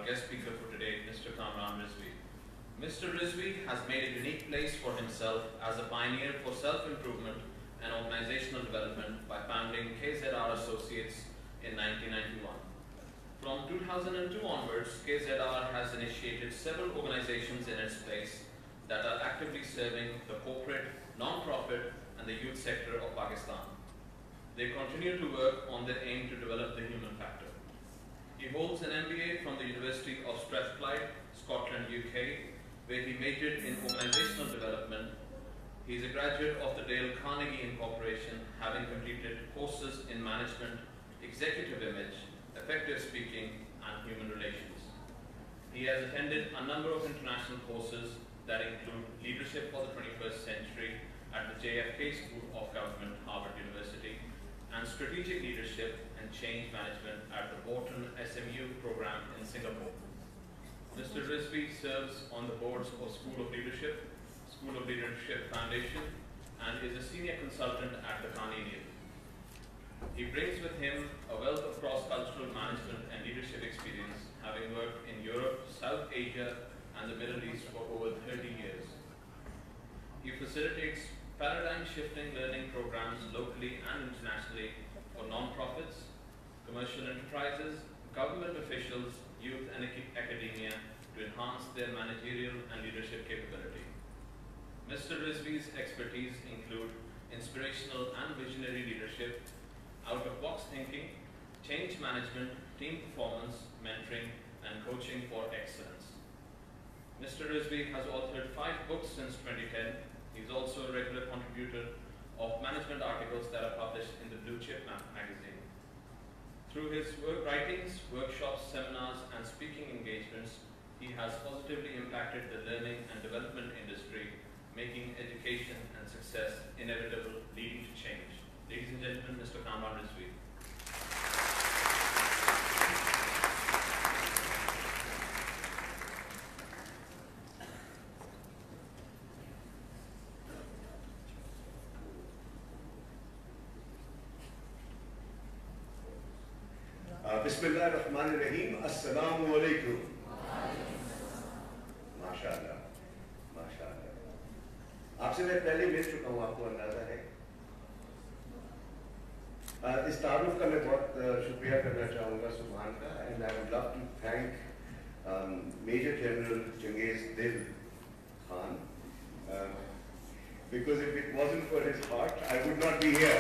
guest speaker for today, Mr. Kamran Rizvi. Mr. Rizvi has made a unique place for himself as a pioneer for self-improvement and organizational development by founding KZR Associates in 1991. From 2002 onwards, KZR has initiated several organizations in its place that are actively serving the corporate, non-profit, and the youth sector of Pakistan. They continue to work on their aim to develop the human factor. He holds an MBA from the University of Strathclyde, Scotland, UK, where he majored in organizational development. He is a graduate of the Dale Carnegie Incorporation, having completed courses in management, executive image, effective speaking, and human relations. He has attended a number of international courses that include Leadership for the 21st Century at the JFK School of Government, Harvard University, and Strategic Leadership and Change Management at the Wharton SMU program in Singapore. Mr. Rizvi serves on the boards of School of Leadership, School of Leadership Foundation, and is a senior consultant at the Carnegie. He brings with him a wealth of cross-cultural management and leadership experience, having worked in Europe, South Asia, and the Middle East for over 30 years. He facilitates paradigm-shifting learning programs locally and internationally for non-profits, commercial enterprises, government officials, youth and academia to enhance their managerial and leadership capability. Mr. Rizvi's expertise include inspirational and visionary leadership, out-of-box thinking, change management, team performance, mentoring, and coaching for excellence. Mr. Rizvi has authored 5 books since 2010. He's also a regular contributor of management articles that are published in the Blue Chip magazine. Through his writings, workshops, seminars, and speaking engagements, he has positively impacted the learning and development industry, making education and success inevitable, leading to change. Ladies and gentlemen, Mr. Kamran Rizvi. बिस्मिल्लाहिर्रहमानिर्रहीम, अस्सलामु अलैकुम। माशाअल्लाह, माशाअल्लाह। आपसे मैं पहले मिल चुका हूँ, आपको अंदाजा है। इस तारुफ का मैं बहुत शुक्रिया करना चाहूँगा सुभान का, and I would love to thank Major General Changez Dil Khan, because if it wasn't for his heart, I would not be here.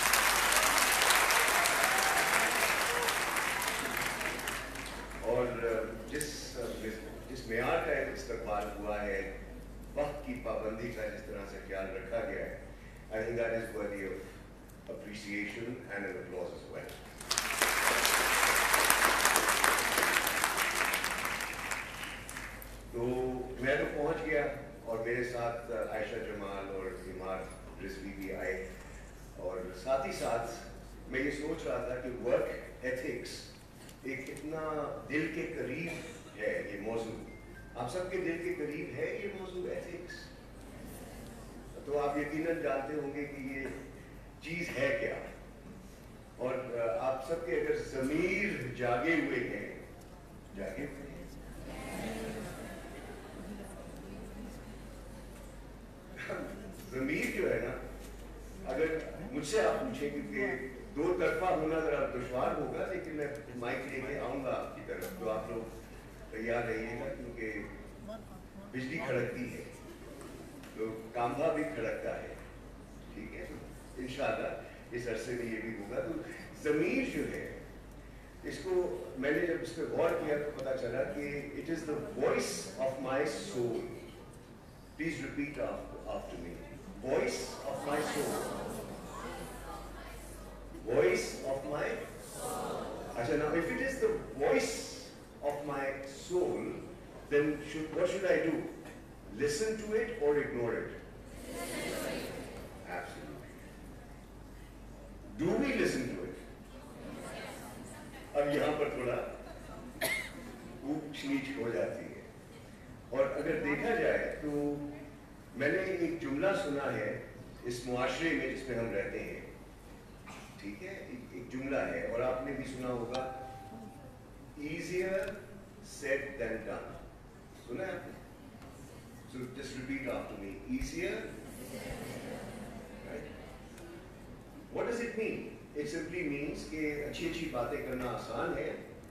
और जिस मेयार का इस्तेमाल हुआ है, वक्त की पाबंदी का जिस तरह से ख्याल रखा गया है, I think that is worthy of appreciation and an applause as well. तो मैं तो पहुंच गया और मेरे साथ आयशा जमाल और इमार रिजवी भी आए, और साथ ही साथ मैं ये सोच रहा था कि वर्क एथिक्स एक इतना दिल के करीब है ये मौजू, आप सबके दिल के करीब है ये मौजू एथिक्स। तो आप यकीनन जानते होंगे कि ये चीज़ है क्या, और आप सबके अगर ज़मीर जागे हुए हैं, जागे हुए हैं, ज़मीर जो है ना, अगर मुझसे आप पूछें, क्योंकि दो तरफा होना जरा दुश्वार होगा, लेकिन मैं माइक लेके आऊँगा आपकी तरफ, तो आप लोग तैयार रहिएगा, क्योंकि बिजली खड़कती है तो कामधा भी खड़कता है, ठीक है। इंशाअल्लाह इस अरसे में ये भी होगा। तो ज़मीर जो है, इसको मैंने जब इस पर गौर किया तो पता चला कि it is the voice of my soul. Please repeat after me, voice of my soul, voice of my soul. Achha, now if it is the voice of my soul, then what should I do? Listen to it or ignore it? Absolutely. Do we listen to it? अब यहाँ पर थोड़ा ऊंच नीच हो जाती है, और अगर देखा जाए तो मैंने एक जुमला सुना है इस मुआशरे में जिसमें हम रहते हैं, ठीक है, एक जुमला है, और आपने भी सुना होगा, easier said than done. सुना है आपने? So just repeat after me. Easier. Right? What does it mean? It simply means कि अच्छी बातें करना आसान है,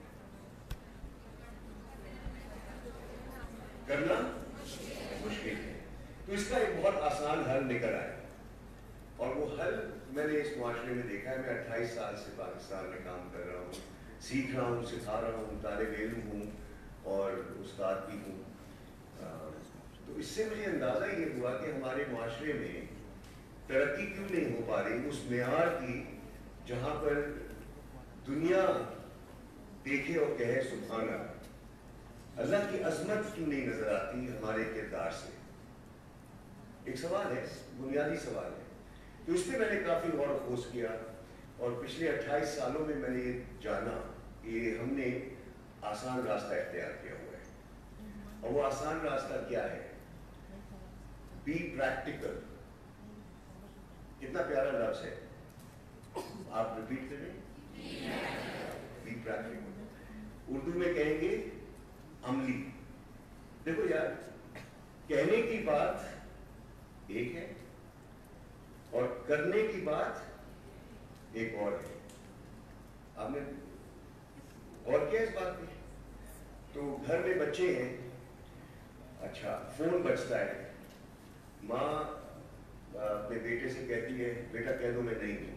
करना मुश्किल है। तो इसका एक बहुत आसान हल निकल आया, और वो हल मैंने इस मुआशरे में देखा है। मैं 28 साल से पाकिस्तान में काम कर रहा हूँ, सीख रहा हूँ, सिखा रहा हूँ, तालिब इल्म हूँ और उस्ताद भी हूँ। तो इससे मुझे अंदाज़ा ये हुआ कि हमारे मुआशरे में तरक्की क्यों नहीं हो पा रही उस मेयार की जहाँ पर दुनिया देखे और कहे सुभान अल्लाह। अल्लाह की अजमत क्यों नहीं नजर आती हमारे किरदार से? एक सवाल है, बुनियादी सवाल है। तो इस पर मैंने काफ़ी गौर व खोज किया, और पिछले 28 सालों में मैंने ये जाना कि हमने आसान रास्ता इख्तियार किया हुआ है। और वो आसान रास्ता क्या है? Be practical. कितना प्यारा लफ्ज़ है, आप रिपीट करें, बी प्रैक्टिकल। उर्दू में कहेंगे अमली। देखो यार, कहने की बात एक है और करने की बात एक और है। आपने और क्या इस बात में? तो घर में बच्चे हैं, अच्छा फोन बजता है, माँ अपने बेटे से कहती है बेटा कह दो मैं नहीं हूं।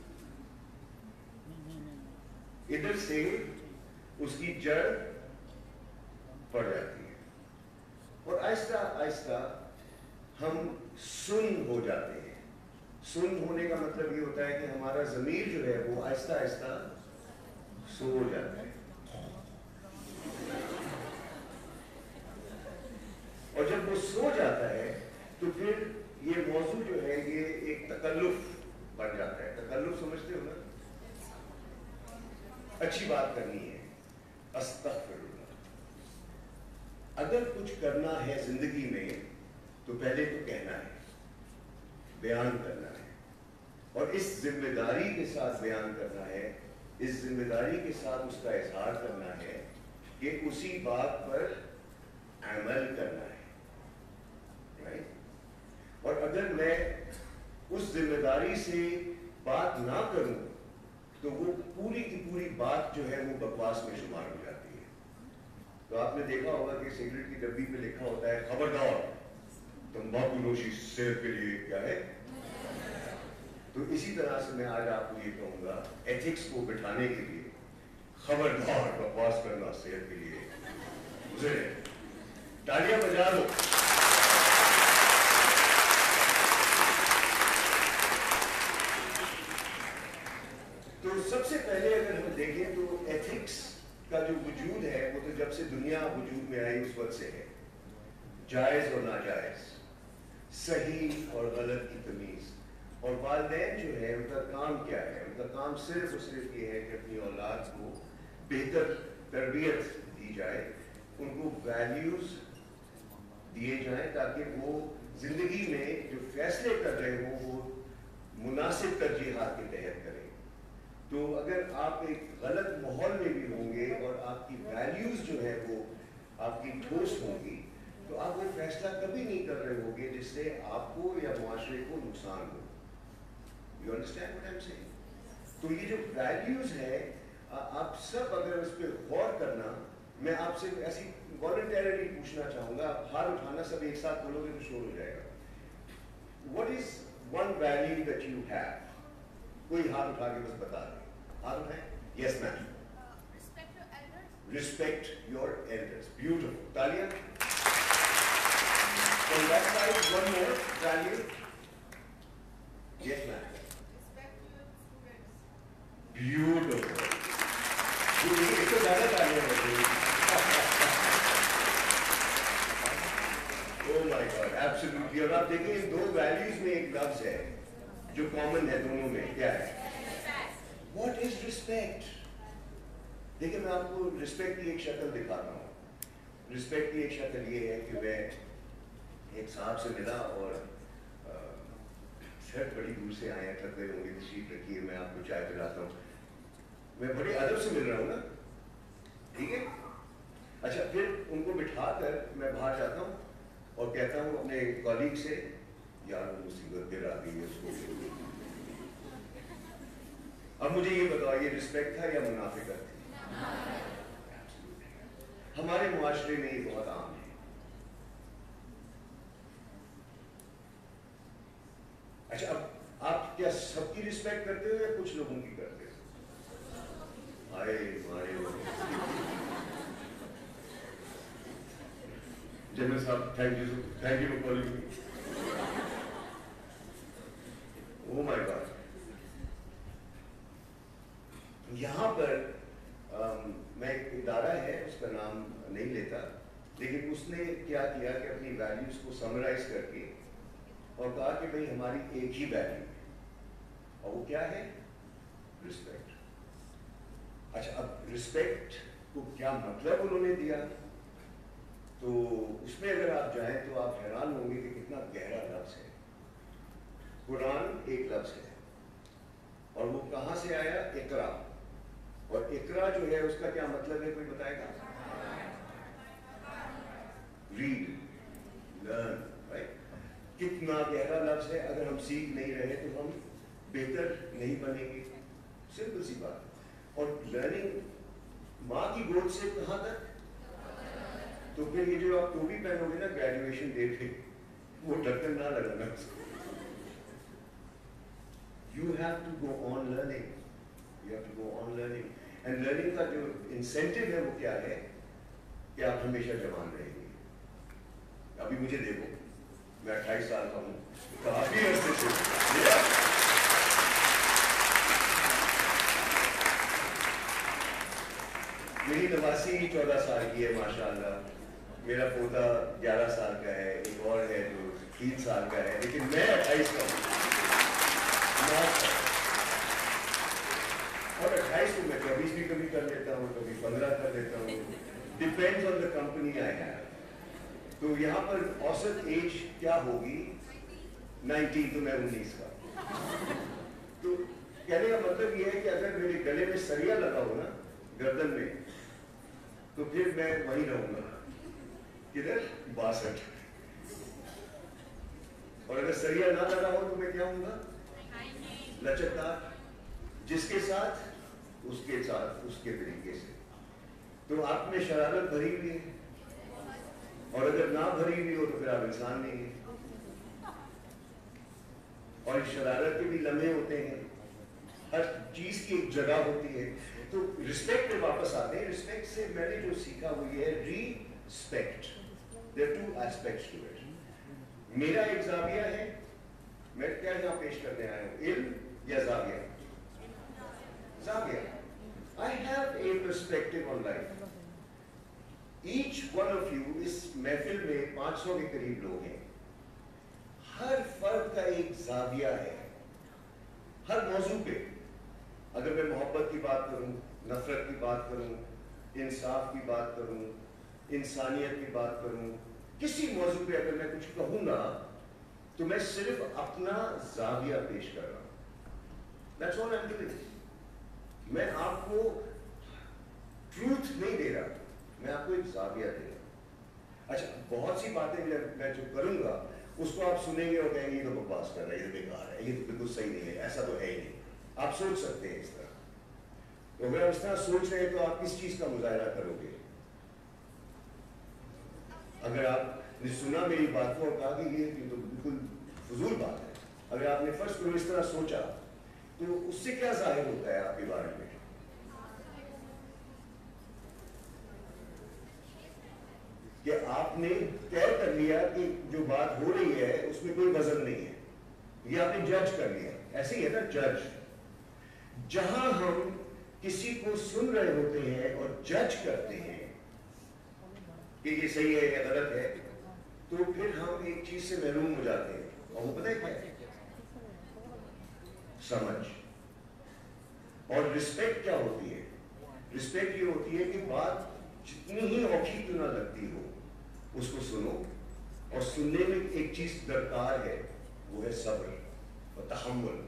इधर से उसकी जड़ पड़ जाती है, और आहिस्ता आहिस्ता हम सुन हो जाते हैं। सुन होने का मतलब ये होता है कि हमारा ज़मीर जो है वो आहिस्ता आहिस्ता सो जाता है। और जब वो सो जाता है तो फिर ये मौजू जो है ये एक तकल्लुफ बन जाता है। तकल्लुफ समझते हो ना? अच्छी बात करनी है, अस्तगफिरुल्लाह। अगर कुछ करना है जिंदगी में तो पहले तो कहना है, बयान करना है, और इस जिम्मेदारी के साथ बयान करना है, इस जिम्मेदारी के साथ उसका इजहार करना है कि उसी बात पर अमल करना है, राइट? और अगर मैं उस जिम्मेदारी से बात ना करूं तो वो पूरी की पूरी बात जो है वो बकवास में शुमार हो जाती है। तो आपने देखा होगा कि सिगरेट की डब्बी पे लिखा होता है खबरदार तंबाकू नोशी सेहत के लिए क्या है। तो इसी तरह से मैं आज आपको ये कहूँगा, एथिक्स को बिठाने के लिए खबरदार बकवास करना सेहत के लिए गुजरे। तालियां बजा दो। तो सबसे पहले अगर हम देखें तो एथिक्स का जो वजूद है वो तो जब से दुनिया वजूद में आई उस वक्त से है। जायज़ और नाजायज़, सही और गलत की तमीज़। और वालिदैन जो है उनका काम क्या है? उनका काम सिर्फ और सिर्फ ये है कि अपनी औलाद को बेहतर तरबियत दी जाए, उनको वैल्यूज़ दिए जाएं ताकि वो ज़िंदगी में जो फैसले कर रहे हो वो मुनासिब तरजीहात के तहत करें। तो अगर आप एक गलत माहौल में भी होंगे और आपकी वैल्यूज़ जो है वो आपकी ठोस होंगी तो आप वो फैसला कभी नहीं कर रहे होंगे जिससे आपको या मुआशरे को नुकसान हो। You understand what I am saying? तो ये जो वैल्यूज़ है आप सब अगर उस पर गौर करना, मैं आपसे ऐसी वॉलंटरली पूछना चाहूँगा, आप हाथ उठाना, सब एक साथ बोलोगे तो शोर हो जाएगा। What is one value that you have? कोई हाथ उठा के बस बता दे। हाथ उठाएं। Yes ma'am. Respect your elders. Beautiful. Talia. On that side, one more value. Yes, ma'am. Respect your students. Beautiful. एक तो ज़्यादा तालियां होती हैं। Oh my God, absolutely. और आप देखिए इन दो वैल्यूज में एक लफ्ज है जो कॉमन है दोनों में। क्या है? What is respect? देखिए मैं आपको रिस्पेक्ट की एक शक्ल दिखाता हूँ। रिस्पेक्ट की एक शक्ल ये है कि मैं एक साहब से मिला और सर बड़ी दूर से आए हैं, थक गए होंगे, तशरीफ रखिए, मैं आपको चाय पिलाता हूँ। मैं बड़े अदब से मिल रहा हूँ ना, ठीक है? अच्छा کر میں باہر جاتا ہوں اور کہتا ہوں اپنے کالیگ سے یار مصیبت پھر آ گئی ہے اس کو. اب مجھے یہ بتاؤ یہ رسپیکٹ تھا یا منافقت تھی؟ ہمارے معاشرے میں یہ بہت عام ہے. اچھا اب آپ کیا سب کی رسپیکٹ کرتے ہو یا کچھ لوگوں کی کرتے ہو؟ آئے مارے جنرل صاحب thank you for calling me. Oh my God. یہاں پر میں ایک ادارہ ہے اس کا نام نہیں لیتا لیکن اس نے کیا کیا کہ اپنی ویلیوز کو سمرائز کر کے اور کہا کہ بھئی ہماری ایک ہی ویلیو ہے اور وہ کیا ہے؟ رسپیکٹ. اچھا اب رسپیکٹ کو کیا مطلب انہوں نے دیا تو اس میں اگر آپ جائیں تو آپ حیران ہوں گے کہ کتنا گہرا لفظ ہے. قرآن ایک لفظ ہے اور وہ کہاں سے آیا؟ اقرا. اور اقرا جو ہے اس کا کیا مطلب ہے کوئی بتائے گا؟ Red learn. رائٹ. کتنا گہرا لفظ ہے. اگر ہم سیکھ نہیں رہے تو ہم بہتر نہیں بنیں گے. سمپل سی بات. اور لرننگ ماں کی گود سے کہاں تک؟ تو پھر یہ جو آپ ٹوپی پہنو گے نا گریجویشن ڈے پہ وہ ڈھکن نہ لگانا اس کو. You have to go on learning. You have to go on learning. And learning کا جو incentive ہے وہ کیا ہے کہ آپ ہمیشہ جوان رہیں گے. ابھی مجھے دیکھو میں 28 سال کا ہوں. کافی عرصے سے میری نواسی 14 سال کی ہے ماشاءاللہ. میرا پوتا 11 سال کا ہے. ایک اور ہے جو 3 سال کا ہے. لیکن میں 28 کا ہوں. اور 28 کو میں 24 بھی کبھی کر لیتا ہوں, کبھی 15 کر لیتا ہوں. Depends on the company I have. تو یہاں پر اوسط ایج کیا ہوگی؟ 19. تو میں 19 کا. تو کہنے کا مطلب یہ ہے کہ اگر میرے گلے میں سریا لگا ہو نا گردن میں تو پھر میں وہیں رہوں گا. کدھر؟ 62. اور اگر سریا نہ لگا ہو تو میں کیا ہوں گا؟ لچکدار. جس کے ساتھ اس کے طریقے سے. تو آپ میں شرارت بھری ہوئی ہے اور اگر نہ بھری ہوئی ہو تو پھر آپ انسان نہیں ہیں. اور شرارت کے بھی لمحے ہوتے ہیں. ہر چیز کی ایک جگہ ہوتی ہے. تو رسپیکٹ پہ واپس آتے ہیں. رسپیکٹ سے میں نے جو سیکھا وہ یہ ہے respect. There are 2 aspects to it. میرا ایک زاویہ ہے. میں کیا یہاں پیش کرنے آیا ہوں؟ علم یا زاویہ؟ زاویہ. I have a perspective on life. Each one of you اس محفل میں 500 کے قریب لوگ ہیں. ہر فرد کا ایک زاویہ ہے ہر موضوع پہ. اگر میں محبت کی بات کروں, نفرت کی بات کروں, انصاف کی بات کروں, انسانیت کی بات کروں, کسی موضوع پہ اگر میں کچھ کہوں گا تو میں صرف اپنا زاویہ پیش کر رہا ہوں. That's all I'm doing. میں آپ کو ٹروتھ نہیں دے رہا, میں آپ کو ایک زاویہ دے رہا ہوں. اچھا بہت سی باتیں میں جو کروں گا اس کو آپ سنیں گے اور کہیں گے یہ تو بکواس کر رہا ہے, یہ تو بیکار ہے, یہ تو بالکل صحیح نہیں ہے, ایسا تو ہے ہی نہیں. آپ سوچ سکتے ہیں اس طرح. تو اگر آپ اس طرح سوچ رہے ہیں تو آپ کس چیز کا مظاہرہ کرو گے؟ اگر آپ نے سنا میری بات کو اور کہا کہ یہ تو بالکل فضول بات ہے, اگر آپ نے فرض کرو اس طرح سوچا تو اس سے کیا ظاہر ہوتا ہے آپ کے بارے میں؟ کہ آپ نے طے کر لیا کہ جو بات ہو رہی ہے اس میں کوئی وزن نہیں ہے. یہ آپ نے جج کر لیا. ایسے ہی ہے نا جج. جہاں ہم کسی کو سن رہے ہوتے ہیں اور جج کرتے ہیں کہ یہ صحیح ہے یا غلط ہے تو پھر ہم ایک چیز سے محروم ہو جاتے ہیں. اور وہ پتہ ہے کیا ہے؟ سمجھ. اور رسپیکٹ کیا ہوتی ہے؟ رسپیکٹ یہ ہوتی ہے کہ بات جتنی ہی اوکھی کیوں نہ لگتی ہو اس کو سنو. اور سننے میں ایک چیز درکار ہے وہ ہے صبر اور تحمل.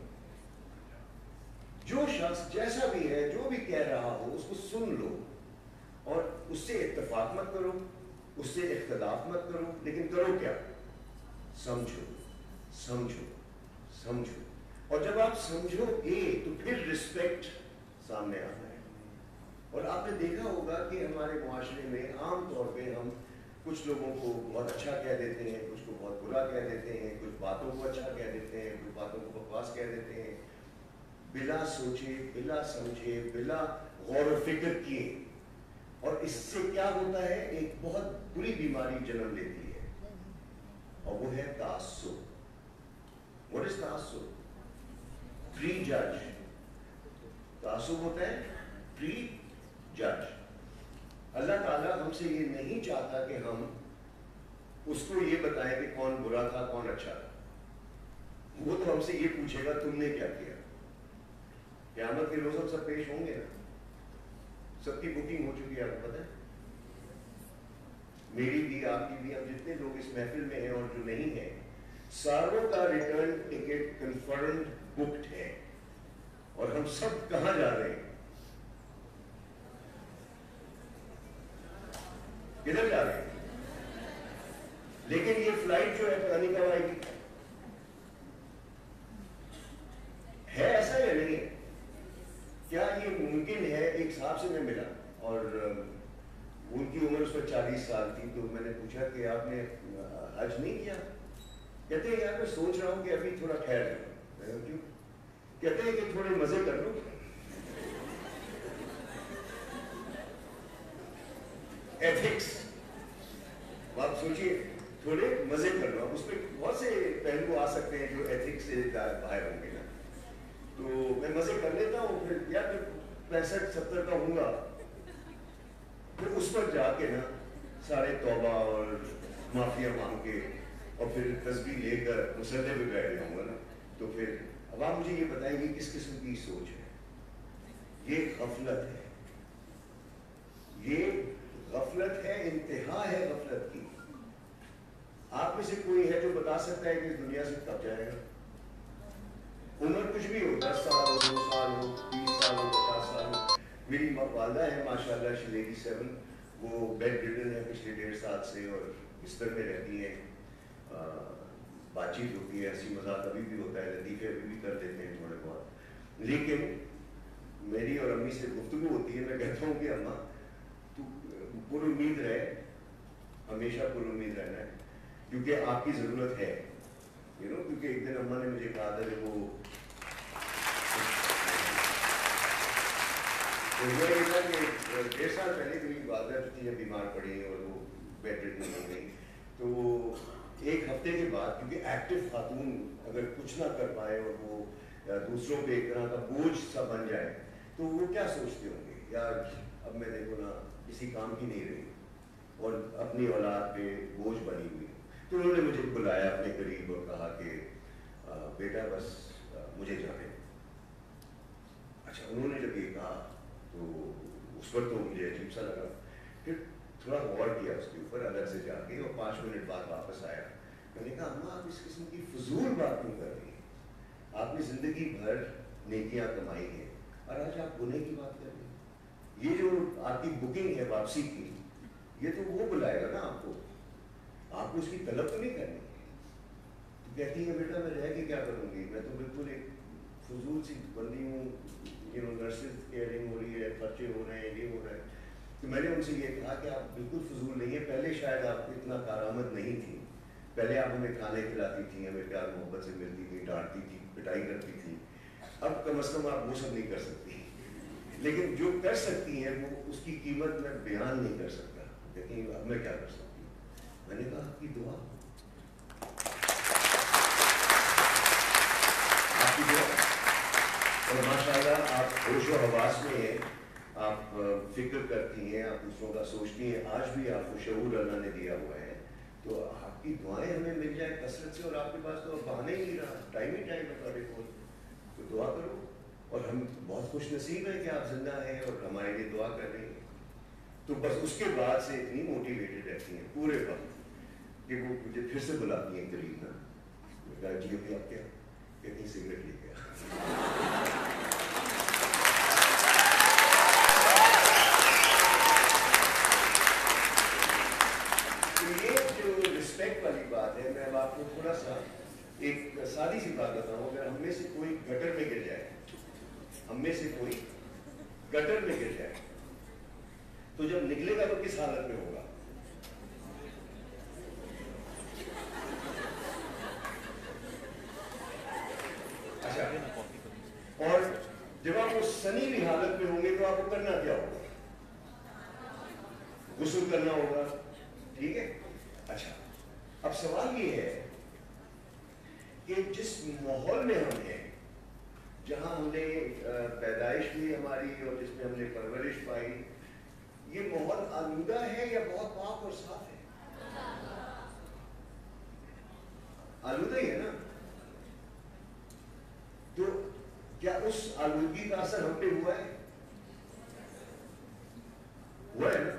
جو شخص جیسا بھی ہے جو بھی کہہ رہا ہو اس کو سن لو اور اس سے اتفاق مت کرو, اس سے اختلاف مت کرو، لیکن کرو کیا؟ سمجھو سمجھو سمجھو، اور جب آپ سمجھو گے تو پھر رسپیکٹ سامنے آتا ہے۔ اور آپ نے دیکھا ہوگا کہ ہمارے معاشرے میں عام طور پہ ہم کچھ لوگوں کو بہت اچھا کہہ دیتے ہیں، کچھ کو بہت برا کہہ دیتے ہیں، کچھ باتوں کو اچھا کہہ دیتے ہیں، کچھ باتوں کو بکواس کہہ دیتے ہیں، بلا سوچے، بلا سمجھے، بلا غور و فکر کیے۔ اور اس سے کیا ہوتا ہے؟ ایک بہت بری بیماری جنم لیتی ہے، اور وہ ہے تعصب۔ What is تعصب؟ پری جج۔ تعصب ہوتا ہے پری جج۔ اللہ تعالیٰ ہم سے یہ نہیں چاہتا کہ ہم اس کو یہ بتائیں کہ کون برا تھا کون اچھا تھا۔ وہ تو ہم سے یہ پوچھے گا تم نے کیا کیا۔ قیامت کے روز ہم سب پیش ہوں گے نا، سب کی بکنگ ہو چکی ہے، آپ کو پتہ ہے، میری بھی آپ کی بھی، اب جتنے لوگ اس محفل میں ہیں اور جو نہیں ہیں، ساروں کا ریٹرن ٹکٹ کنفرمڈ بکڈ ہے، اور ہم سب کہاں جا رہے ہیں؟ کدھر جا رہے ہیں؟ لیکن یہ فلائٹ جو ہے پتہ نہیں کب آئے گی، ہے ایسا یا نہیں ہے؟ کیا یہ ممکن ہے؟ ایک صاحب سے میں ملا اور ان کی عمر اس وقت 40 سال تھی، تو میں نے پوچھا کہ آپ نے حج نہیں کیا؟ کہتے ہیں یار میں سوچ رہا ہوں کہ ابھی تھوڑا ٹھہر جاؤں۔ کیوں؟ کہتے ہیں کہ تھوڑے مزے کر لو۔ ایتھکس، آپ سوچیے، تھوڑے مزے کر لو، اس پہ بہت سے پہلو آ سکتے ہیں جو ایتھکس سے باہر ہوں گے نا، تو میں مزے کر لیتا ہوں، پھر یا پھر 65-70 کا ہوں گا، پھر اس پر جا کے نا سارے توبہ اور معافیاں مانگ کے اور پھر تسبیح لے کر مسلح پہ بیٹھ جاؤں گا نا، تو پھر اب آپ مجھے یہ بتائیں گے کس قسم کی سوچ ہے؟ یہ غفلت ہے، یہ غفلت ہے، انتہا ہے غفلت کی۔ آپ میں سے کوئی ہے جو بتا سکتا ہے کہ اس دنیا سے کب جائے گا؟ عمر کچھ بھی ہو، 10 سال ہو، 2 سال ہو، 30 سال ہو، 50 سال ہو۔ میری والدہ ہے ماشاءاللہ، شی 87، وہ بیڈ ریڈن ہے پچھلے 1.5 سال سے، اور بستر میں رہتی ہیں، بات چیت ہوتی ہے، ہنسی مذاق ابھی بھی ہوتا ہے، لطیفے ابھی بھی کر دیتے ہیں تھوڑے بہت، لیکن میری اور امی سے گفتگو ہوتی ہے، میں کہتا ہوں کہ اماں تو پر امید رہے، ہمیشہ پر امید رہنا ہے، کیونکہ آپ کی ضرورت ہے، کیونکہ ایک دن اماں نے مجھے کہا تھا کہ وہ ہوا یہ تھا کہ 1.5 سال پہلے میری والدہ تھی جب بیمار پڑی اور وہ بیڈ ریڈن ہو گئی، تو ایک ہفتے کے بعد، کیونکہ ایکٹیو خاتون اگر کچھ نہ کر پائے اور وہ دوسروں پہ ایک طرح کا بوجھ سا بن جائے تو وہ کیا سوچتے ہوں گے، یار اب میں دیکھو نا کسی کام کی نہیں رہی اور اپنی اولاد پہ بوجھ بنی ہوئی۔ تو انہوں نے مجھے بلایا اپنے قریب اور کہا کہ بیٹا بس مجھے جانے۔ اچھا، انہوں نے جب یہ کہا تو اس وقت تو مجھے عجیب سا لگا، پھر تھوڑا غور کیا اس کے اوپر الگ سے جا کے، اور 5 منٹ بعد واپس آیا۔ میں نے کہا اماں آپ اس قسم کی فضول بات کیوں کر رہی ہیں؟ آپ نے زندگی بھر نیکیاں کمائی ہیں اور آج آپ گناہ کی بات کر رہی ہیں۔ یہ جو آپ کی بکنگ ہے واپسی کی، یہ تو وہ بلائے گا نا آپ کو اس کی طلب تو نہیں کرنی۔ تو کہتی ہے بیٹا میں رہ کے کیا کروں گی، میں تو بالکل ایک فضول سی بندی ہوں، نرسز کیئرنگ ہو رہی ہے، خرچے ہو رہے ہیں، یہ ہو رہا ہے۔ تو میں نے ان سے یہ کہا کہ آپ بالکل فضول نہیں ہیں، پہلے شاید آپ کو اتنا کارآمد نہیں تھی، پہلے آپ ہمیں کھانے کھلاتی تھیں، ہمیں پیار محبت سے ملتی تھی، ڈانٹتی تھی، پٹائی کرتی تھی، اب کم از کم آپ وہ سب نہیں کر سکتی، لیکن جو کر سکتی ہیں وہ اس کی قیمت میں بیان نہیں کر سکتا۔ لیکن اب میں کیا کر سکتی ہوں؟ میں نے کہا آپ کی دعا، آپ کی دعا، اور ماشاءاللہ آپ ہوش و حواس میں ہیں، آپ فکر کرتی ہیں، آپ دوسروں کا سوچتی ہیں، آج بھی آپ کو شعور اللہ نے دیا ہوا ہے، تو آپ کی دعائیں ہمیں مل جائیں کثرت سے، اور آپ کے پاس تو بہانے ہی نہیں رہا، ٹائم ہی ٹائم ہے تمہارے کو، تو دعا کرو۔ اور ہم بہت خوش نصیب ہیں کہ آپ زندہ ہیں اور ہمارے لیے دعا کر رہی ہیں۔ تو بس اس کے بعد سے اتنی موٹیویٹڈ رہتی ہیں پورے وقت کہ وہ مجھے پھر سے بلاتی ہیں قریب نا، جی ابھی آپ کیا کتنی سگریٹ لے گیا۔ रिस्पेक्ट वाली बात है, मैं अब आपको थोड़ा सा एक सादी सी बात बताऊं। अगर हम में से कोई गटर में गिर जाए, हम में से कोई गटर में गिर जाए, तो जब निकलेगा तो किस हालत में होगा? अच्छा, और जब आप उस सनी भी हालत में होंगे तो आपको करना क्या होगा? गुस्ल करना होगा, ठीक है? अच्छा, अब सवाल ये है कि जिस माहौल में हम हैं, जहां हमने पैदाइश हुई हमारी और जिसमें हमने परवरिश पाई, ये माहौल आलूदा है या बहुत पाक और साफ है? आलूदा ही है ना? तो क्या उस आलूदगी का असर हम पे हुआ है? हुआ है ना?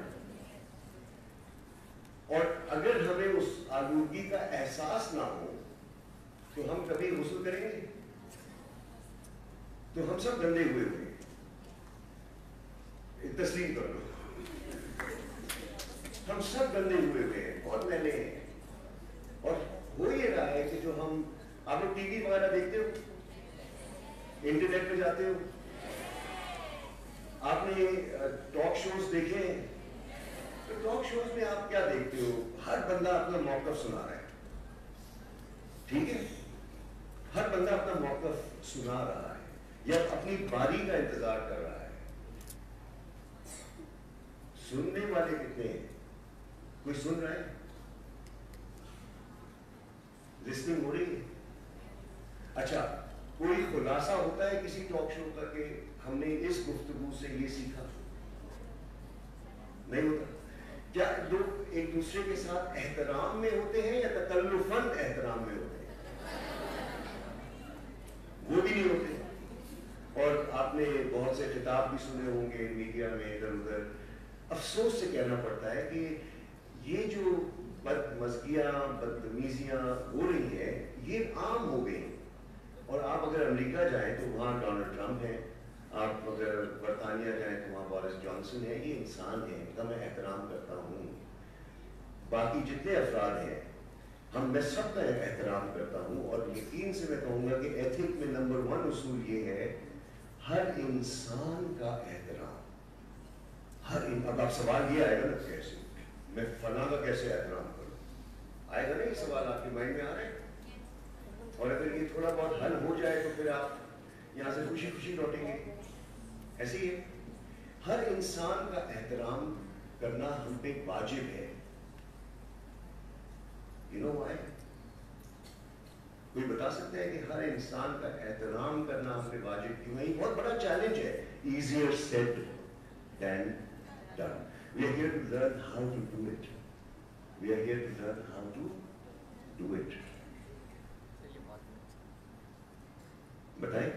और अगर हमें उस आलूदगी का एहसास ना हो तो हम कभी गुस्ल करेंगे? तो हम सब गंदे हुए हुए, तस्लीम कर लो, हम सब गंदे हुए हुए हैं, बहुत मैले हैं। और हो ये रहा है कि जो हम, आप लोग टीवी वगैरह देखते हो, इंटरनेट पे जाते हो, आपने टॉक शोज देखे हैं, तो टॉक शोज में आप क्या देखते हो? हर बंदा अपना मौकफ सुना रहा है, ठीक है? हर बंदा अपना मौकफ सुना रहा है या अपनी बारी का इंतजार कर रहा है। सुनने वाले कितने हैं? कोई सुन रहा है? लिस्निंग हो रही है? अच्छा, कोई खुलासा होता है किसी टॉक शो का कि हमने इस गुफ्तगू से ये सीखा? नहीं होता। क्या लोग एक दूसरे के साथ एहतराम में होते हैं या तकल्लुफन एहतराम में होते हैं? वो भी नहीं होते। और आपने बहुत से खिताब भी सुने होंगे मीडिया में इधर उधर। अफसोस से कहना पड़ता है कि ये जो बदमज़गियाँ, बदतमीजियाँ हो रही हैं, ये आम हो गई। और आप अगर अमेरिका जाएं तो वहाँ डोनाल्ड ट्रंप है, आप अगर बरतानिया जाएं तो वहाँ बोरिस जॉनसन है। ये इंसान है, इनका मैं एहतराम करता हूँ। बाकी जितने अफराद हैं, मैं सबका एहतराम करता हूँ। और यकीन से मैं कहूँगा कि एथिक में नंबर 1 उसूल ये है, हर इंसान का एहतराम। अब आप सवाल ये आएगा ना, कैसे मैं फलां का कैसे एहतराम करूँ? आएगा ना ये सवाल, आपके माइंड में आ रहा है? और अगर ये थोड़ा बहुत हल हो जाए तो फिर आप यहाँ से खुशी खुशी लौटेंगे। ऐसे ही है, हर इंसान का एहतराम करना हम पे वाजिब है। You know why? कोई बता सकता है कि हर इंसान का एहतराम करना हम पे वाजिब क्यों है? ये बहुत बड़ा चैलेंज है। Easier said than done. We are here to learn how to do it. We are here to learn how to do it. बताएं?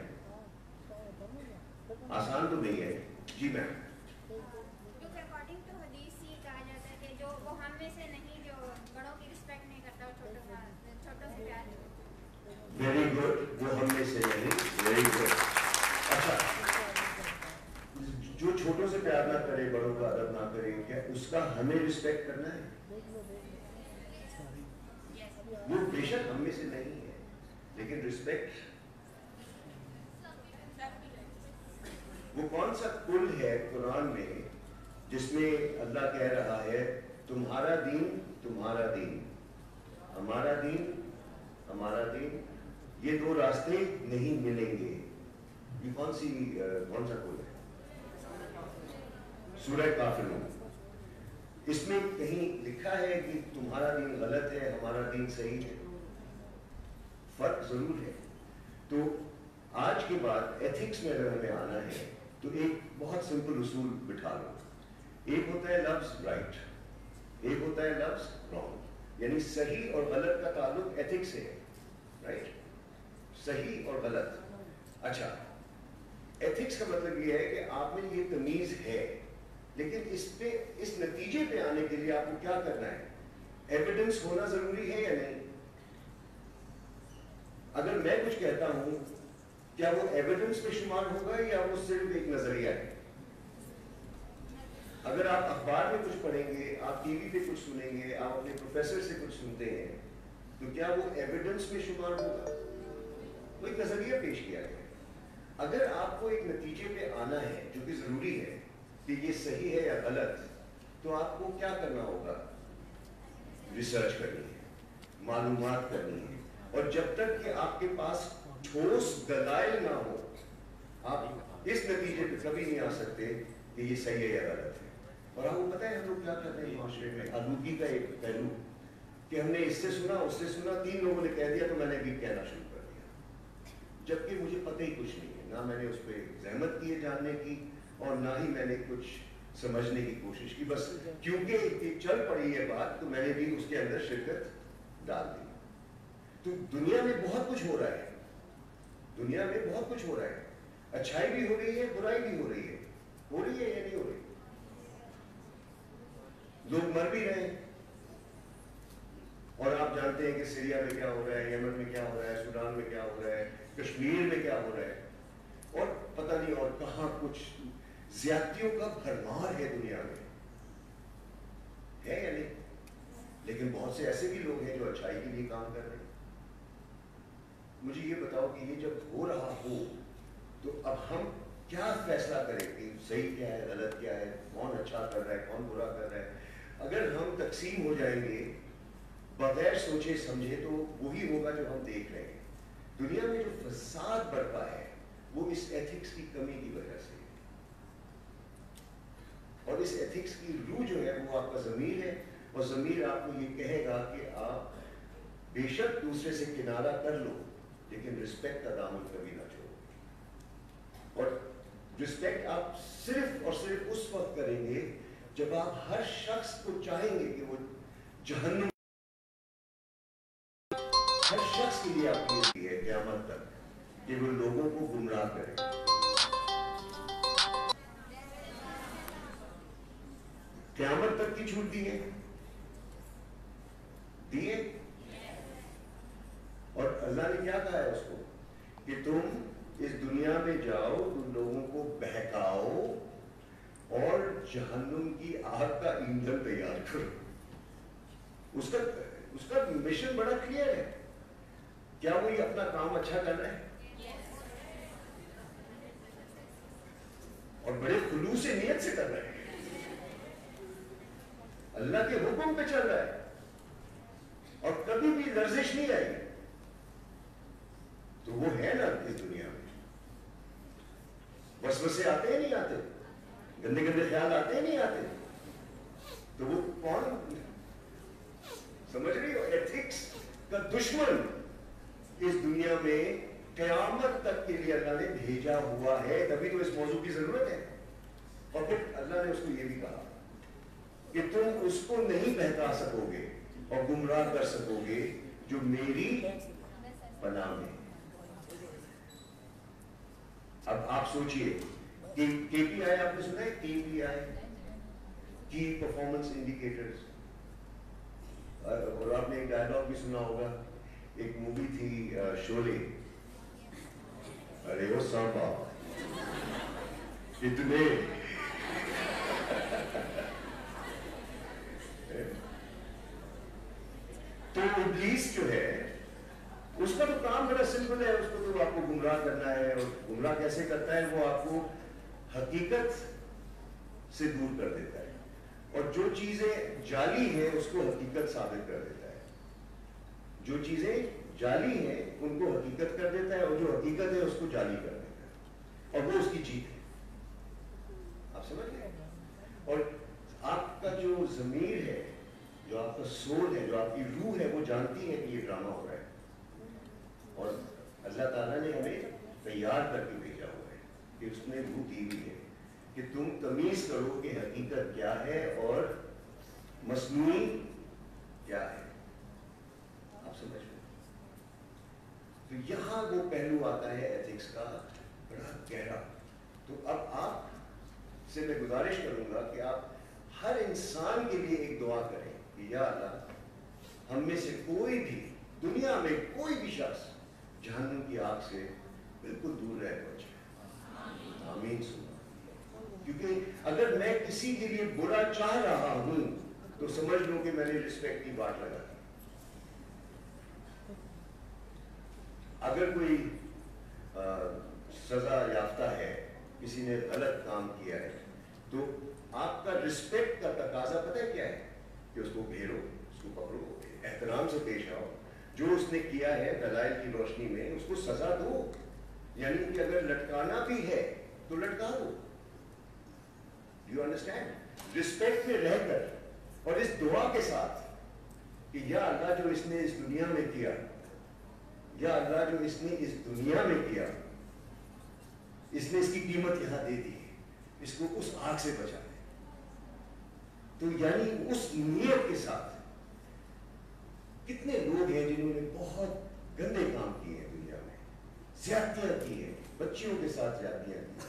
आसान तो नहीं है जी मैम। अकॉर्डिंग टू हदीस ये कहा जाता है कि जो वो हम में से नहीं, जो बड़ों की रिस्पेक्ट नहीं करता, वो छोटों से प्यार नहीं करता। वेरी गुड, वो हम में से नहीं, वेरी गुड। अच्छा, जो छोटों से प्यार ना करे, बड़ों का अदब ना करे, क्या उसका हमें रिस्पेक्ट करना है? वो बेशक हम में से नहीं है, लेकिन रिस्पेक्ट वो कौन सा कुल है कुरान में जिसमें अल्लाह कह रहा है तुम्हारा दीन तुम्हारा दीन, हमारा दीन हमारा दीन, ये दो रास्ते नहीं मिलेंगे? ये कौन सा कुल है? सूरह काफिरून। इसमें कहीं लिखा है कि तुम्हारा दीन गलत है, हमारा दीन सही है? फर्क जरूर है। तो आज के बाद एथिक्स में अगर हमें आना है तो एक बहुत सिंपल उसूल बिठा लो। एक होता है लफ्ज राइट, एक होता है लफ्ज रॉन्ग। यानी सही और गलत का ताल्लुक एथिक्स से है, राइट? सही और गलत। अच्छा, एथिक्स का मतलब ये है कि आप में ये तमीज है, लेकिन इस नतीजे पे आने के लिए आपको क्या करना है? एविडेंस होना जरूरी है या नहीं? अगर मैं कुछ कहता हूं, क्या वो एविडेंस में शुमार होगा या वो सिर्फ एक नजरिया है? अगर आप अखबार में कुछ पढ़ेंगे, आप टीवी पे कुछ सुनेंगे, आप अपने प्रोफेसर से कुछ सुनते हैं, तो क्या वो एविडेंस में शुमार होगा? वो एक नजरिया पेश किया गया है। अगर आपको एक नतीजे पे आना है जो कि जरूरी है कि ये सही है या गलत, तो आपको क्या करना होगा? रिसर्च करनी है, मालूमात करनी है, और जब तक कि आपके पास ठोस दलाइल ना हो, आप इस नतीजे पे कभी नहीं आ सकते कि ये सही है या गलत है। और आपको पता है हम लोग क्या करते हैं माशरे में? आलूगी का एक पहलू कि हमने इससे सुना, उससे सुना, 3 लोगों ने कह दिया तो मैंने भी कहना शुरू कर दिया, जबकि मुझे पता ही कुछ नहीं है। ना मैंने उस पर जहमत की है जानने की, और ना ही मैंने कुछ समझने की कोशिश की। बस क्योंकि चल पड़ी है बात, तो मैंने भी उसके अंदर शिरकत डाल दी। तो दुनिया में बहुत कुछ हो रहा है, दुनिया में बहुत कुछ हो रहा है। अच्छाई भी हो रही है, बुराई भी हो रही है। हो रही है या नहीं हो रही? लोग मर भी रहे हैं, और आप जानते हैं कि सीरिया में क्या हो रहा है, यमन में क्या हो रहा है, सूडान में क्या हो रहा है, कश्मीर में क्या हो रहा है, और पता नहीं और कहां कुछ ज्यादतियों का भरमार है दुनिया में, है या नहीं? लेकिन बहुत से ऐसे भी लोग हैं जो अच्छाई के लिए काम कर रहे हैं। मुझे ये बताओ कि ये जब हो रहा हो, तो अब हम क्या फैसला करें कि सही क्या है, गलत क्या है, कौन अच्छा कर रहा है, कौन बुरा कर रहा है? अगर हम तकसीम हो जाएंगे बगैर सोचे समझे, तो वही होगा जो हम देख रहे हैं। दुनिया में जो फसाद बढ़ता है वो इस एथिक्स की कमी की वजह से, और इस एथिक्स की रूह जो है वो आपका ज़मीर है, और ज़मीर आपको ये कहेगा कि आप बेशक दूसरे से किनारा कर लो, लेकिन रिस्पेक्ट का दामन कभी ना छोड़ो। और रिस्पेक्ट आप सिर्फ और सिर्फ उस वक्त करेंगे जब आप हर शख्स को चाहेंगे कि वो जहन्नुम, हर शख्स के लिए आपकी ड्यूटी है क़यामत तक कि वो लोगों को गुमराह करे। क़यामत तक की छूट दी है, दिए। और अल्लाह ने क्या कहा है उसको कि तुम इस दुनिया में जाओ, तुम लोगों को बहकाओ और जहन्नुम की आग का ईंधन तैयार करो। उसका मिशन बड़ा क्लियर है। क्या वो ये अपना काम अच्छा कर रहा है? और बड़े खुलूस से नियत से कर रहा है, अल्लाह के हुक्म पे चल रहा है, और कभी भी लर्जिश नहीं आएगी। तो वो है ना इस दुनिया में। वसवसे आते हैं नहीं आते, गंदे गंदे ख्याल आते हैं नहीं आते, तो वो कौन समझ रही हो? एथिक्स का दुश्मन इस दुनिया में क़यामत तक के लिए अल्लाह ने भेजा हुआ है। तभी तो इस मौजू की जरूरत है। और फिर अल्लाह ने उसको ये भी कहा कि तुम उसको नहीं बहका सकोगे और गुमराह कर सकोगे जो मेरी पनाह में। अब आप सोचिए कि KPI आपने सुना है? KPI, की परफॉर्मेंस इंडिकेटर्स। और आपने एक डायलॉग भी सुना होगा, एक मूवी थी शोले, अरे वो सांबा इतने तो इब्लीस जो है उसका तो काम बड़ा सिंपल है। उसको तो आपको गुमराह करना है, और गुमराह कैसे करता है? वो आपको हकीकत से दूर कर देता है, और जो चीजें जाली हैं उसको हकीकत साबित कर देता है। जो चीजें जाली हैं उनको हकीकत कर देता है, और जो हकीकत है उसको जाली कर देता है, और वो उसकी जीत है। आप समझ गए? और आपका जो ज़मीर है, जो आपका सोल है, जो आपकी रूह है, वो जानती है कि ये ड्रामा हो रहा है, और अल्लाह ताला ने हमें तैयार करके भेजा हुआ है कि उसने रूह दी हुई है कि तुम तमीज करो कि हकीकत क्या है और मसनूई क्या है। आप समझ रहे? तो यहां वो पहलू आता है एथिक्स का बड़ा गहरा। तो अब आप से मैं गुजारिश करूंगा कि आप हर इंसान के लिए एक दुआ करें कि या अल्लाह, हम में से कोई भी, दुनिया में कोई भी शख्स जहन्नुम की आग से बिल्कुल दूर रह बचे। आमीन सुना। क्योंकि अगर मैं किसी के लिए बुरा चाह रहा हूं तो समझ लो कि मैंने रिस्पेक्ट की बात लगा दी। अगर कोई सजा याफ्ता है, किसी ने गलत काम किया है, तो आपका रिस्पेक्ट का तकाजा पता है क्या है? कि उसको घेरो, उसको पकड़ो, एहतराम से पेश आओ, जो उसने किया है दलाइल की रोशनी में उसको सजा दो। यानी कि अगर लटकाना भी है तो लटका दो। You understand? रिस्पेक्ट में रहकर और इस दुआ के साथ कि या अल्लाह जो इसने इस दुनिया में किया, या अल्लाह जो इसने इस दुनिया में किया, इसने इसकी कीमत यहां दे दी है, इसको उस आग से बचा दे। तो यानी उस नीयत के साथ कितने लोग हैं जिन्होंने बहुत गंदे काम किए हैं दुनिया में, ज्यादतियां की हैं, बच्चियों के साथ ज्यादतियां की,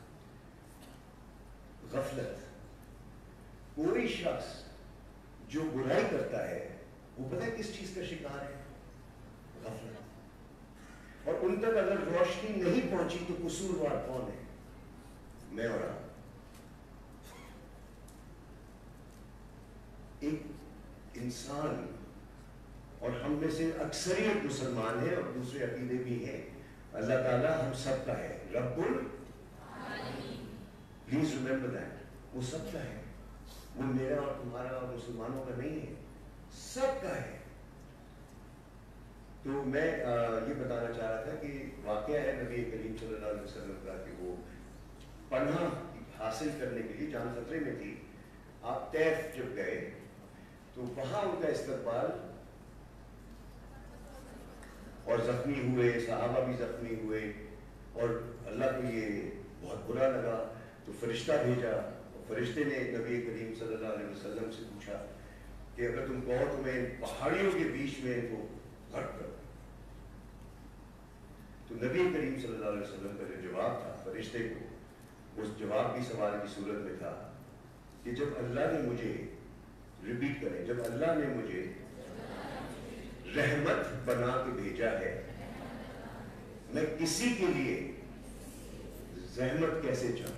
गफलत। कोई शख्स जो बुराई करता है वो पता है किस चीज का शिकार है? गफलत। और उन तक अगर रोशनी नहीं पहुंची तो कसूरवार कौन है? मैं और आप। एक इंसान, और हम में से अक्सरियत मुसलमान है और दूसरे अकीदे भी हैं, अल्लाह ताला हम सब का है, रब्बुल आलमीन। प्लीज रिमेंबर दैट, वो सब का है, वो मेरा और तुम्हारा और मुसलमानों का नहीं है, सब का है। तो मैं ये बताना चाह रहा था कि वाकया है नबी करीम सल्लल्लाहु अलैहि वसल्लम का कि वो पनाह हासिल करने के लिए जान खतरे में थी। आप तैफ जब गए तो वहां उनका इस्तकबाल, और जख्मी हुए, सहाबा भी जख्मी हुए, और अल्लाह को ये बहुत बुरा लगा तो फरिश्ता भेजा, और फरिश्ते ने नबी करीम सल्लल्लाहु अलैहि वसल्लम से पूछा कि अगर तुम कहो तो मैं इन पहाड़ियों के बीच में इनको घट करो। तो नबी करीम सल्लल्लाहु अलैहि वसल्लम का जो जवाब था फरिश्ते को, उस जवाब की सवाल की सूरत में था कि जब अल्लाह ने मुझे, रिपीट करें, जब अल्लाह ने मुझे रहमत बना के भेजा है, मैं किसी के लिए रहमत कैसे चाहूं?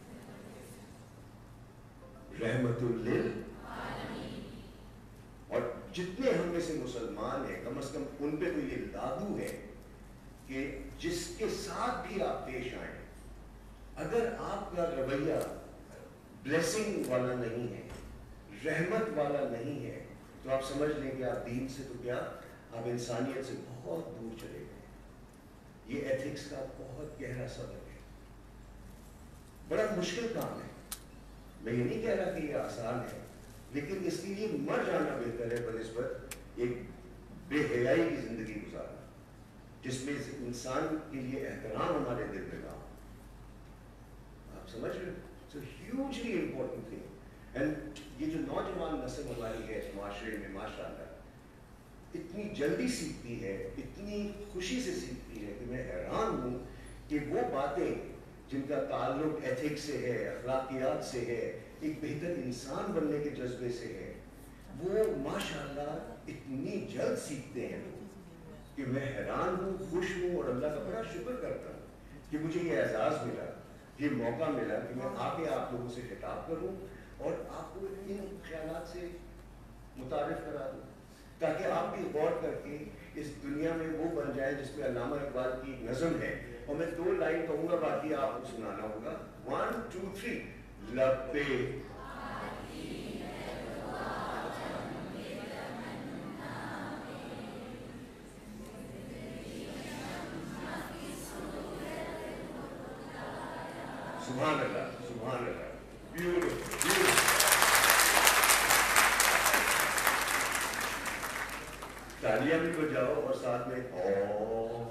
रहमतुल लिल आलमीन। और जितने हम में से मुसलमान हैं, कम से कम उन पे तो ये लागू है कि जिसके साथ भी आप पेश आए, अगर आपका रवैया ब्लेसिंग वाला नहीं है, रहमत वाला नहीं है, तो आप समझ लें कि आप दीन से तो क्या, आप इंसानियत से बहुत दूर चले गए। ये एथिक्स का बहुत गहरा सबक है, बड़ा मुश्किल काम है। मैं ये नहीं कह रहा कि ये आसान है, लेकिन इसके लिए मर जाना बेहतर है बनिस्बत एक बेहयाई की जिंदगी गुजारना, जिसमें इंसान के लिए एहतराम हमारे दिल में ना हो। आप समझ रहे हो? It's a hugely important thing. And ये जो नौजवान नस्ल हमारी है इस माशरे में, माशाअल्लाह इतनी जल्दी सीखती है, इतनी खुशी से सीखती है कि मैं हैरान हूँ कि वो बातें जिनका ताल्लुक एथिक्स से है, अखलाकियात से है, एक बेहतर इंसान बनने के जज्बे से है, वो माशाअल्लाह इतनी जल्द सीखते हैं कि मैं हैरान हूँ, खुश हूँ, और अल्लाह का बड़ा शुक्र करता हूँ कि मुझे ये एहसास मिला, ये मौका मिला कि मैं आके आप लोगों से खिताब करूँ और आपको इन ख्यालात से मुतारिफ करा दूँ, ताकि आप भी गौर करके इस दुनिया में वो बन जाए जिसमें अल्लामा इकबाल की नज़म है। और मैं 2 लाइन कहूँगा, बाकी आपको सुनाना होगा। 1 2 3 लब्बे सुभान अल्लाह, सुभान अल्लाह, ब्यूटीफुल। तालियां भी बजाओ और साथ में ओ,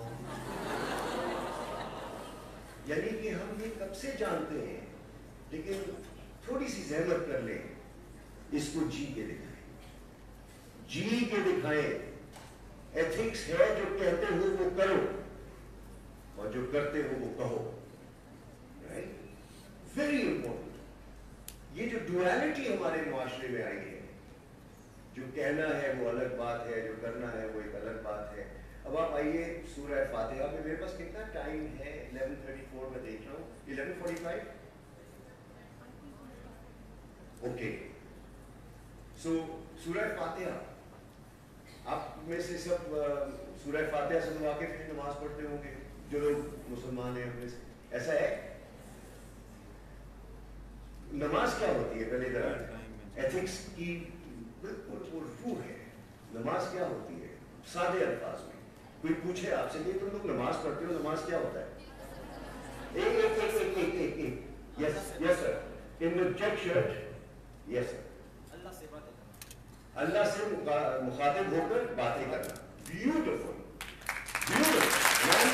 यानी कि हम ये कब से जानते हैं, लेकिन थोड़ी सी जहमत कर लें, इसको जी के दिखाएं, जी के दिखाएं। एथिक्स है जो कहते हो वो करो और जो करते हो वो कहो, राइट? Very important. ये जो डुअलिटी हमारे मुआशरे में आई है, जो कहना है वो अलग बात है, जो करना है वो एक अलग बात है। अब आप आइए सूरह फातिहा में, मेरे पास कितना टाइम है? 11:34 में देख रहा हूँ, 11:45। ओके, सो सूरह फातिहा, आप में से सब सूरह फातिहा से वाकिफ हैं, नमाज पढ़ते होंगे जो लोग मुसलमान हैं अपने से, ऐसा है? नमाज क्या होती है? पहले जरा एथिक्स की बिल्कुल रूह है। नमाज क्या होती है सादे अल्फाज में? कोई पूछे आपसे कि तुम लोग नमाज पढ़ते हो, नमाज क्या होता है? एक yes sir, in the check shirt, yes sir, Allah से मुखातिब होकर बातें करना। Beautiful, beautiful.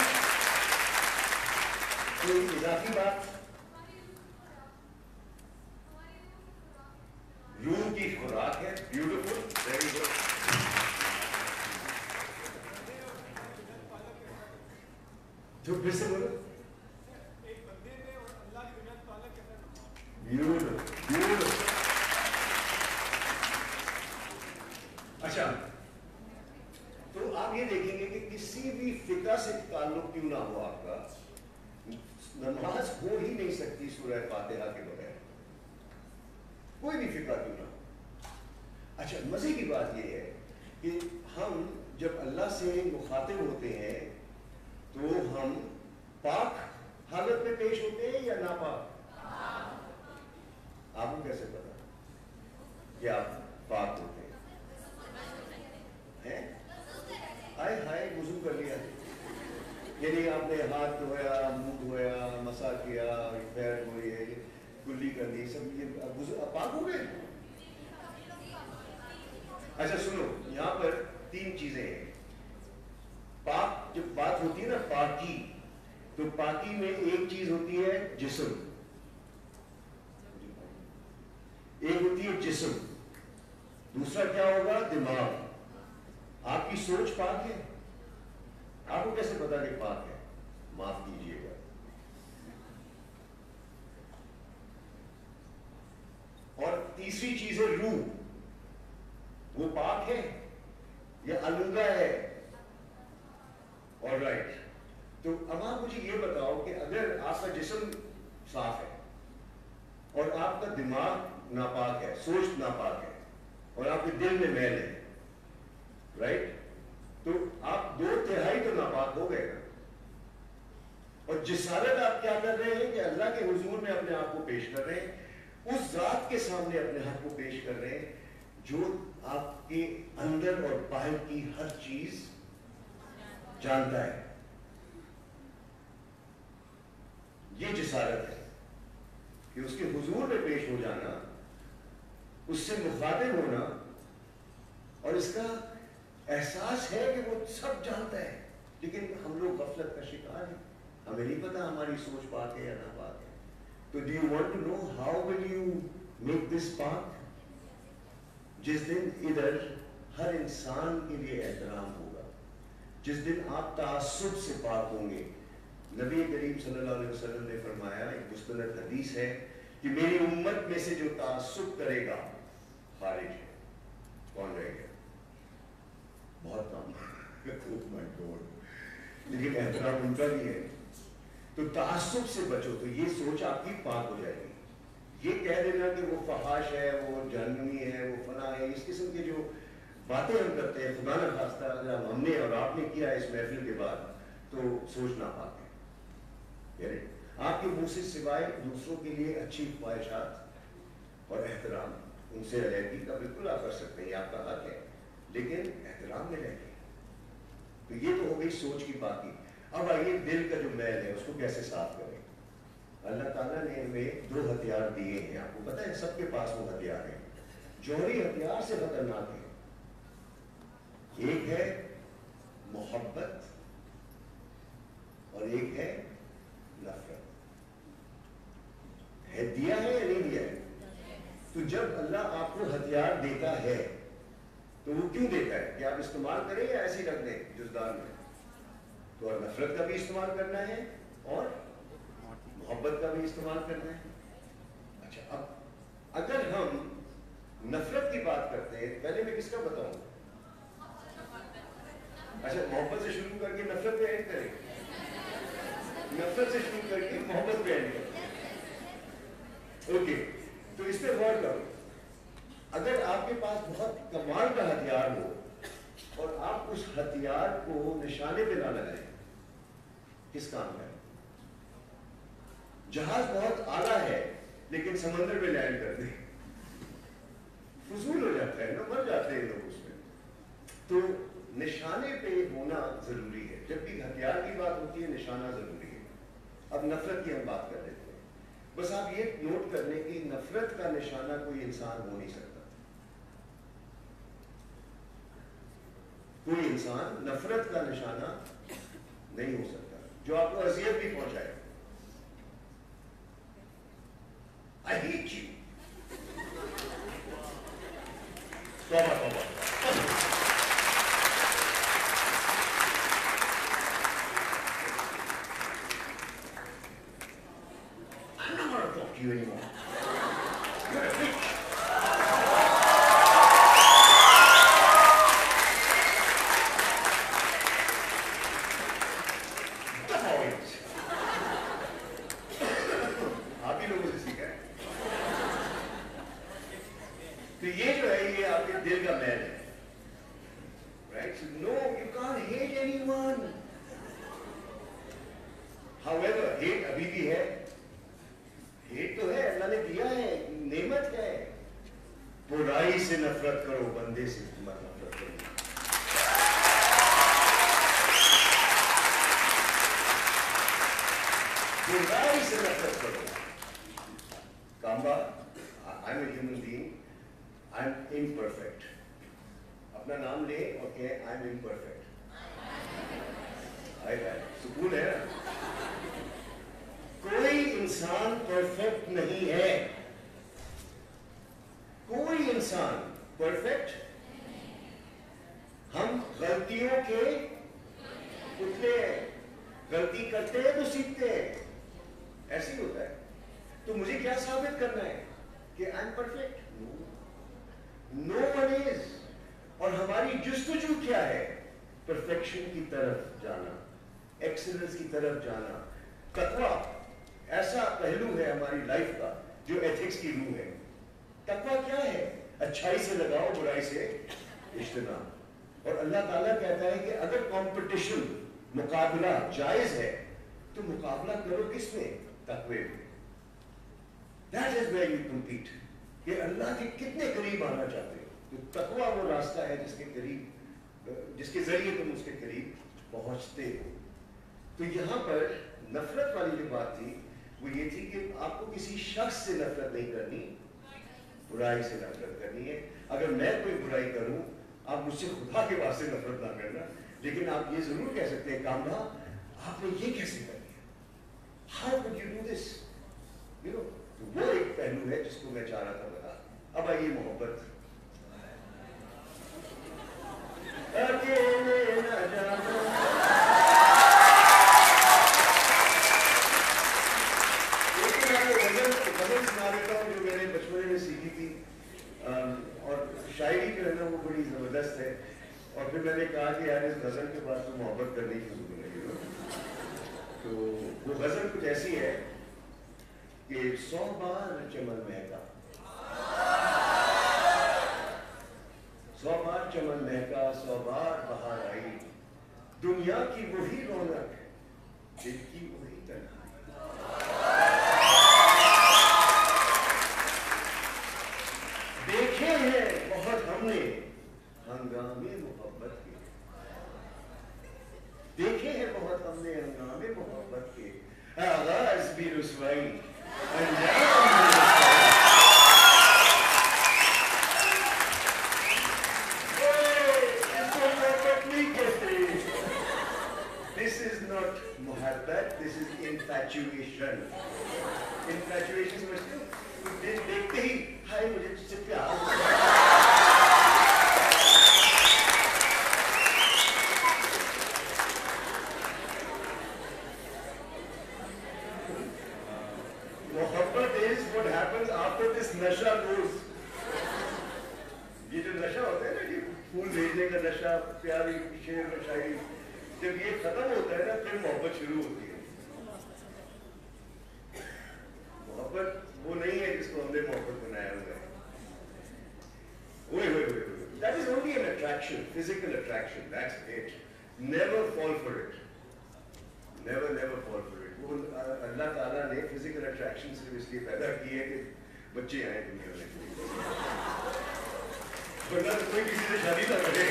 कोई इजाफी बात? रूह की खुराक है। Beautiful, very good. जो फिर से बोलो। Beautiful, beautiful. अच्छा, तो आप ये देखेंगे कि किसी भी फिक्र से ताल्लुक क्यों ना हो आपका, नमाज हो ही नहीं सकती सूरह फातिहा के बगैर, कोई भी फिक्र क्यों ना हो। अच्छा, मजे की बात यह है कि हम जब अल्लाह से मुखातिब होते हैं तो हम पाक हालत में पेश होते हैं या नापाक? आपको कैसे पता कि आप पाक होते हैं? हाय हाय, वुज़ू कर लिया, यानी आपने हाथ धोया, मुंह धोया, मसा किया, पैर धोए, कुल्ली कर दी, सब ये पाक हो गए। अच्छा सुनो, यहाँ पर तीन चीजें हैं। पाक, जब बात होती है ना पाकी, तो पाकी में एक चीज होती है जिस्म, एक होती है जिस्म, दूसरा क्या होगा? दिमाग। आपकी सोच पाक है? आपको कैसे पता कि पाक है? माफ कीजिएगा, और तीसरी चीज है रूह, वो पाक है या आलूदा है? ऑलराइट, तो अब आप मुझे ये बताओ कि अगर आपका जिस्म साफ है और आपका दिमाग नापाक है, सोच नापाक है, और आपके दिल में मैल है, राइट, तो आप 2/3 तो नापाक हो गए ना। और जिसारत आप क्या कर रहे हैं कि अल्लाह के हुजूर में अपने आप को पेश कर रहे हैं, उस जात के सामने अपने आप को पेश कर रहे हैं जो आपके अंदर और बाहर की हर चीज जानता है। ये जिसारत है कि उसके हुजूर में पेश हो जाना, उससे मुखातिब होना, और इसका एहसास है कि वो सब जानता है, लेकिन हम लोग गफलत का शिकार हैं, हमें नहीं पता हमारी सोच पाक है या ना पाक है। तो do you want to know how will you make this पाक? जिस दिन इधर हर इंसान के लिए एहतराम होगा, जिस दिन आप तासुब से पाक होंगे। नबी करीम सल्लल्लाहु अलैहि वसल्लम ने फरमाया, एक मुस्तनद हदीस है, कि मेरी उम्मत में से जो तासुब करेगा खारिज है। कौन रहेगा? बहुत कम। Oh my God. लेकिन एहतराम उनका भी है। तो तासुब से बचो, तो ये सोच आपकी पाक हो जाएगी। ये कह देना कि वो फहाश है, वो जहन्नमी है, वो फना है, इस किस्म की जो बातें हम करते हैं, खुदा न खास्ता अगर हमने और आपने किया इस महफिल के बाद, तो सोचना पाक है। यानी आपके मुंह से सिवाय दूसरों के लिए अच्छी ख्वाहिशात और एहतराम, उनसे अलहदगी का बिल्कुल आप कर सकते हैं, आपका हक है, लेकिन एहतराम में रहेंगे। तो ये तो हो गई सोच की बाकी। अब आइए दिल का जो मैल है उसको कैसे साफ करें। अल्लाह ताला ने हमें 2 हथियार दिए हैं, आपको पता है सबके पास वो हथियार है, जौहरी हथियार से खतरनाक है। एक है मोहब्बत और एक है नफरत। है दिया है या नहीं दिया है? तो जब अल्लाह आपको हथियार देता है तो वो क्यों देता है? कि आप इस्तेमाल करें या ऐसे ही रख दें जुज़दार में? तो और नफरत का भी इस्तेमाल करना है और मोहब्बत का भी इस्तेमाल करना है। अच्छा, अब अगर हम नफरत की बात करते हैं, पहले मैं किसका बताऊं? अच्छा, मोहब्बत से शुरू करके नफरत पे एंड करें, नफरत से शुरू करके मोहब्बत पे एंड करें। ओके, तो इस पे गौर करो। اگر آپ کے پاس بہت کمال کا ہتھیار ہو اور آپ اس ہتھیار کو نشانے پہ نہ لگائیں، کس کام کا ہے؟ جہاز بہت اعلیٰ ہے لیکن سمندر میں لینڈ کر دیں، فضول ہو جاتا ہے نا، مر جاتے ہیں لوگ اس میں. تو نشانے پہ ہونا ضروری ہے. جب بھی ہتھیار کی بات ہوتی ہے نشانہ ضروری ہے. اب نفرت کی ہم بات کر لیتے ہیں. بس آپ یہ نوٹ کر لیں کہ نفرت کا نشانہ کوئی انسان ہو نہیں سکتا. کوئی انسان نفرت کا نشانہ نہیں ہو سکتا جو آپ کو اذیت بھی پہنچائے. I hate you. توبہ توبہ. I'm not going to talk to you anymore. You're a bitch. آپ ہی لوگوں سے سیکھا ہے. تو یہ جو ہے یہ آپ کے دل کا میل ہے. Right? So no, you can't hate anyone. However, hate ابھی بھی ہے. hate تو ہے, اللہ نے دیا ہے, نعمت ہے. برائی سے نفرت کرو, بندے سے مت نفرت کرو. برائی سے نفرت کرو. کامبا, I'm a human being. I'm imperfect. اپنا نام لے اور کہے I'm imperfect. سکون ہے نا. کوئی انسان پرفیکٹ نہیں ہے. کوئی انسان پرفیکٹ. ہم غلطیوں کے پتلے ہیں. غلطی کرتے ہیں تو سیکھتے ہیں. ایسے ہی ہوتا ہے. تو مجھے کیا ثابت کرنا ہے کہ I'm perfect؟ No one is. اور ہماری جستجو کیا ہے؟ پرفیکشن کی طرف جانا, ایکسلنس کی طرف جانا. تقویٰ ایسا پہلو ہے ہماری لائف کا جو ایتھکس کی روح ہے. تقویٰ کیا ہے؟ اچھائی سے لگاؤ, برائی سے اجتناب. اور اللہ تعالیٰ کہتا ہے کہ اگر کمپٹیشن, مقابلہ جائز ہے تو مقابلہ کرو کس میں؟ تقوی میں. That is where you compete. کہ اللہ کے کتنے قریب آنا چاہتے ہو. تو تقویٰ وہ راستہ ہے جس کے قریب, جس کے ذریعے تم اس کے قریب پہنچتے ہو. تو یہاں پر نفرت والی جو بات تھی وہ یہ تھی کہ آپ کو کسی شخص سے نفرت نہیں کرنی, برائی سے نفرت کرنی ہے. اگر میں کوئی برائی کروں, آپ مجھ سے خدا کے واسطے نفرت نہ کرنا, لیکن آپ یہ ضرور کہہ سکتے ہیں کامرا آپ نے یہ کیسے کر دیا, how could you do this, you know. وہ ایک پہلو ہے جس کو میں چاہ رہا تھا بتا. اب آئیے محبت. اکیلے نہ جانا. لیکن میں غزل سنا دیتا ہوں جو میں نے بچپنے میں سیکھی تھی, اور شاعری جو ہے نا وہ بڑی زبردست ہے. اور پھر میں نے کہا کہ یار اس غزل کے بعد تو محبت کرنے کی ضرورت لگی. تو وہ غزل کچھ ایسی ہے کہ 100 بار چمن مہکا, 100 بار چمن مہکا, 100 بار بہار آئی, دنیا کی وہی رونق, دل کی وہی تنہائی. دیکھے ہیں بہت ہم نے ہنگامے محبت کے, دیکھے ہیں بہت ہم نے ہنگامے محبت کے. آغاز بھی رسوائی, This is not محبت, this is infatuation. Infatuation سمجھتے دیکھتے ہی ہائے مجھے تجھ سے پیار ہو گیا. محبت is what happens after this نشہ goes. یہ جو نشہ ہوتا ہے نا, یہ پھول بھیجنے کا نشہ, پیار, شعر و شاعری, جب یہ ختم ہوتا ہے نا پھر محبت شروع ہوتی ہے. محبت وہ نہیں ہے جس کو ہم نے محبت بنایا ہوا ہے. is only an attraction, physical attraction, that's it. Never fall for it. Never fall for it. वो अल्लाह ताला ने physical attraction सिर्फ इसलिए पैदा की है कि बच्चे आए दुनिया में, वरना तो कोई किसी से शादी ना करे।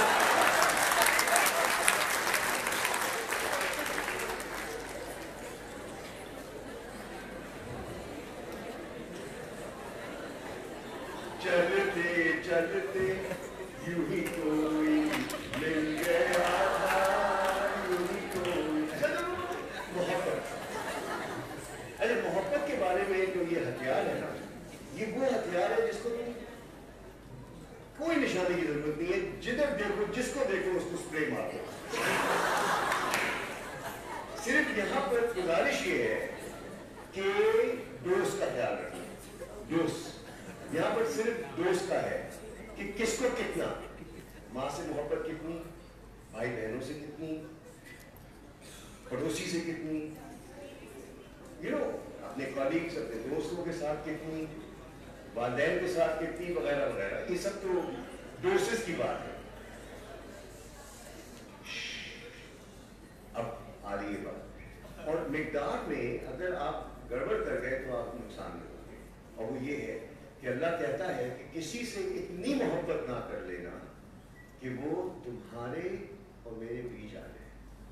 चलते चलते यूं ही कोई मिल गया था, यूं ही कोई। मोहब्बत, अरे मोहब्बत के बारे में जो ये हथियार है ना, ये वो हथियार है जिसको तुम कोई निशानी की जरूरत नहीं है, जिधर देखो जिसको देखो उसको स्प्रे मारो। सिर्फ यहाँ पर गुजारिश ये है कि डोज का ख्याल रखना। डोज यहाँ पर सिर्फ डोज का है कि किसको कितना, माँ से मोहब्बत कितनी, भाई बहनों से कितनी, पड़ोसी से कितनी, अपने कॉलीग्स, अपने दोस्तों के साथ कितनी, वालिदैन के साथ कितनी, वगैरह वगैरह। ये सब तो डोसेस की बात है। अब आ रही है बात, और मिकदार में अगर आप गड़बड़ कर गए तो आप नुकसान में होंगे। और वो ये है कि अल्लाह कहता है कि किसी से इतनी मोहब्बत ना कर लेना कि वो तुम्हारे और मेरे बीच आ जाए।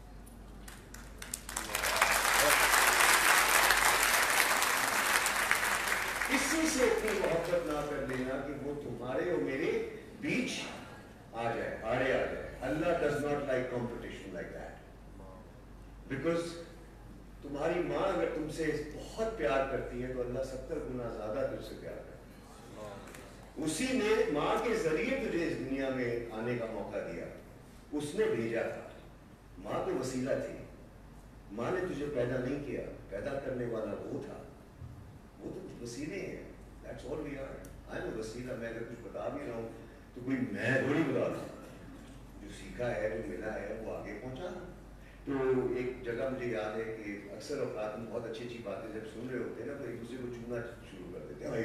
किसी से इतनी मोहब्बत ना कर लेना कि वो तुम्हारे और मेरे बीच आ जाए, आड़े आ जाए। Allah does not like competition like that, because तुम्हारी माँ अगर तुमसे बहुत प्यार करती है तो अल्लाह 70 गुना ज्यादा तुझसे प्यार करता है। उसी ने माँ के जरिए तुझे इस दुनिया में आने का मौका दिया, उसने भेजा था। माँ तो वसीला थी, माँ ने तुझे पैदा नहीं किया, पैदा करने वाला वो था। वो तो वसीले हैं, that's all we are. I'm a वसीला। मैं अगर कुछ बता भी रहा हूँ तो कोई मैं थोड़ी बता रहा हूँ, जो सीखा है, जो मिला है, वो आगे पहुँचा। तो एक जगह मुझे याद है कि अक्सर औकात में बहुत अच्छी अच्छी बातें जब सुन रहे होते हैं ना, तो एक दूसरे को चूमना शुरू कर देते हैं।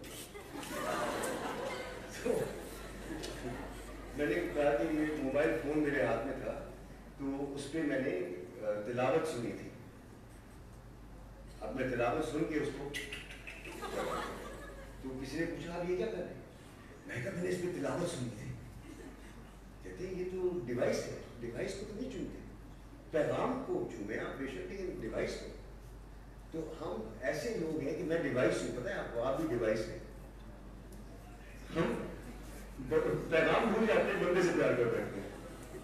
तो मैंने कहा कि ये मोबाइल फोन मेरे हाथ में था, तो उस पर मैंने तिलावत सुनी थी। अब मैं तिलावत सुन के उसको, तो किसी ने पूछा आप ये क्या कर रहे हैं? मैं कहा मैंने इस पर तिलावत सुनी थी। कहते ये तो डिवाइस है, डिवाइस को तो नहीं चूमते, पैगाम को चूमे आप बेशक, लेकिन डिवाइस को। तो हम ऐसे लोग हैं कि मैं डिवाइस हूँ, पता है आपको, आप भी डिवाइस हैं। हम पैगाम भूल जाते हैं, बंदे से प्यार कर बैठते हैं।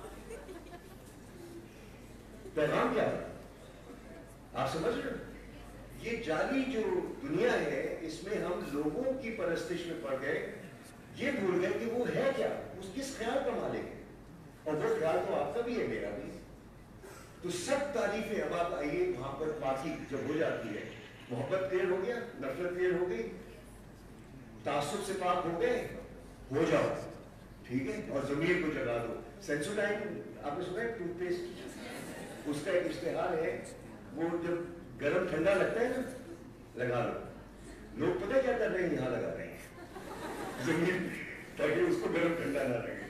पैगाम क्या है आप समझ रहे हो? ये जाली जो दुनिया है, इसमें हम लोगों की परस्तिश में पड़ गए, ये भूल गए कि वो है क्या, उस किस ख्याल का मालिक है। और वो ख्याल तो आपका भी है, मेरा भी। तो सब तारीफें, अब आप आइए वहां पर पाकी जब हो जाती है, मोहब्बत क्लियर हो गया, नफरत क्लियर हो गई, तासुब से पाक हो गए, हो जाओ, ठीक है। और जमीर को जगा दो। सेंसोडाइन आपने सुना है, टूथपेस्ट, उसका एक इश्तेहार है, वो जब गरम ठंडा लगता है ना, लगा लो। लोग पता क्या कर रहे हैं, यहाँ लगा रहे हैं जमीन, ताकि उसको गरम ठंडा ना लगे।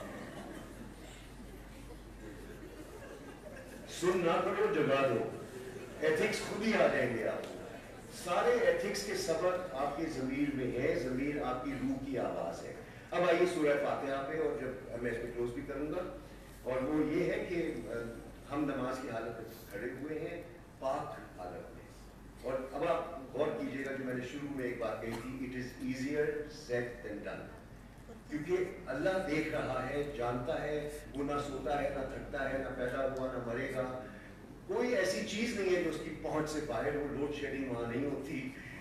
सुन ना करो, जगा दो। एथिक्स खुद ही आ जाएंगे आपको। सारे एथिक्स के सबक आपके ज़मीर में है, ज़मीर आपकी रूह की आवाज़ है। अब आइए सूरह फातिहा पे, और जब मैं इसको क्लोज भी करूंगा, और वो ये है कि हम नमाज की हालत में खड़े हुए हैं, पाक हालत में। और अब आप गौर कीजिएगा, जो मैंने शुरू में एक बात कही थी, it is easier said than done, क्योंकि अल्लाह देख रहा है, जानता है, वो ना सोता है, ना थकता है, ना पैदा हुआ, ना मरेगा। कोई ऐसी चीज नहीं है जो उसकी पहुंच से बाहर हो, लोड शेडिंग वहां नहीं होती।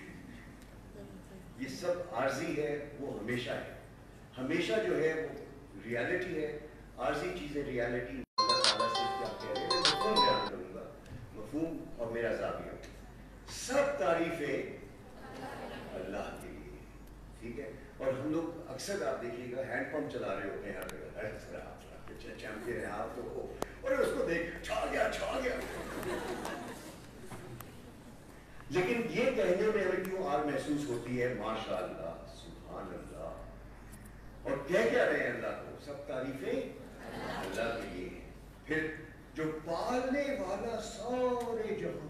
ये सब आर्जी है, वो हमेशा है। हमेशा जो है वो रियलिटी है, आर्जी चीजें रियलिटी। अल्लाह ताला से क्या कह रहे हैं, मफहूम बयान करूंगा, मफहूम और मेरा ज़ाविया। सब तारीफें अल्लाह के लिए, ठीक है। और हम लोग अक्सर आप देखिएगा हैंड पंप चला रहे होते हैं हर जगह, चैंपियन है आप तो, और उसको देख छा गया। लेकिन ये कहने में हमें क्यों आग महसूस होती है, माशाअल्लाह, सुभान अल्लाह, और क्या रहे हैं अल्लाह को, सब तारीफें अल्लाह के लिए हैं। फिर जो पालने वाला सारे जहां,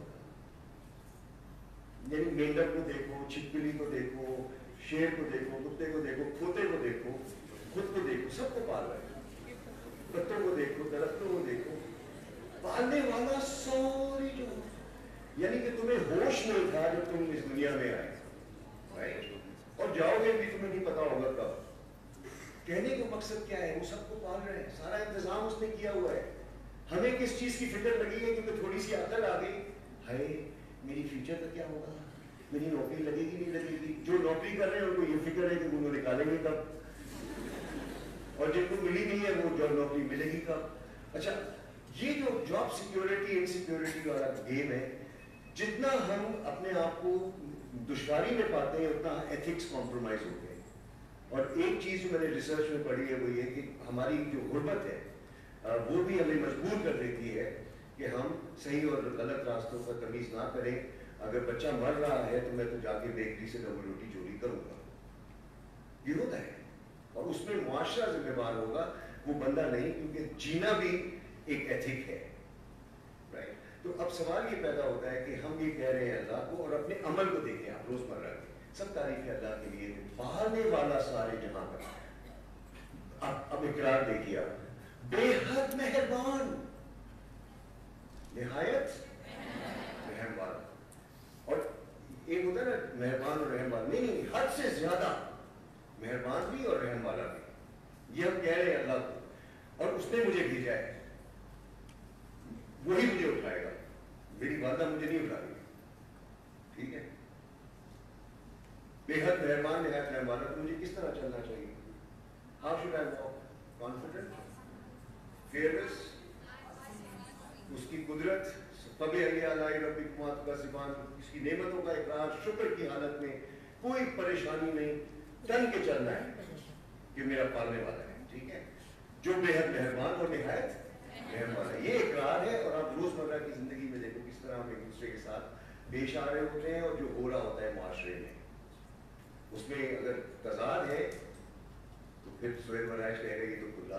यानी मेंढक को देखो, छिपकली को देखो, शेर को देखो, कुत्ते को देखो, खोते को देखो, खुद को देखो, सबको पाल रहे हैं। पत्तों को देखो, दरख्तों को देखो, पालने वाला सारी जहां, यानी कि तुम्हें होश नहीं था जब तुम इस दुनिया में आए, राइट? और जाओगे भी तुम्हें नहीं पता होगा कब। कहने का मकसद क्या है, वो सबको पाल रहे हैं, सारा इंतजाम उसने किया हुआ है। हमें किस चीज की फिक्र लगी है, क्योंकि थोड़ी सी अकल आ गई, हाय मेरी फ्यूचर का क्या होगा, मेरी नौकरी लगेगी नहीं लगेगी। जो नौकरी कर रहे हैं उनको ये फिक्र है कि वो निकालेंगे कब, और जिनको मिली नहीं है वो जॉब नौकरी मिलेगी कब। अच्छा, ये जो जॉब सिक्योरिटी इनसिक्योरिटी वाला गेम है, जितना हम अपने आप को दुश्वारी में पाते हैं उतना एथिक्स कॉम्प्रोमाइज होते हैं। और एक चीज जो मैंने रिसर्च में पढ़ी है वो ये कि हमारी जो गुर्बत है वो भी हमें मजबूर कर देती है कि हम सही और गलत रास्तों पर तमीज ना करें। अगर बच्चा मर रहा है तो मैं तो जाके बेकरी से डबल रोटी चोरी करूंगा, ये होता है। और उसमें मुआशरा जिम्मेदार होगा, वो बंदा नहीं, क्योंकि जीना भी एक एथिक है, राइट? तो अब सवाल ये पैदा होता है कि हम ये कह रहे हैं अल्लाह को, और अपने अमल को देखें आप रोजमर्रा के, सब तारीफ है अल्लाह के लिए, पालने वाला सारे जहां का। अब इकरार देखिए आप, बेहद मेहरबान, निहायत रहम वाला। और एक होता है ना मेहरबान और रहम वाला, नहीं, हद से ज्यादा मेहरबान भी और रहम वाला भी। ये हम कह रहे हैं अल्लाह को, और उसने मुझे भेजा है, वही मुझे उठाएगा, मेरी वादा मुझे नहीं उठा रही, ठीक है? बेहद मेहरबान निहायत रहम वाला, तो मुझे किस तरह चलना चाहिए? How should I walk? Confident, fearless, उसकी कुदरत, इसकी नेमतों का इकरार, शुक्र की हालत में, कोई परेशानी नहीं, तन के चलना है कि मेरा पालने वाला है, ठीक है? जो बेहद मेहरबान और निहायत रहम वाला, ये इकरार है। और आप रोजमर्रा की जिंदगी में देखो किस तरह हम एक दूसरे के साथ पेश आ रहे होते हैं, और जो हो रहा होता है मुआशरे में, उसमें अगर तजाद है तो फिर सोहेल मराइश कहेगा ये तो खुला,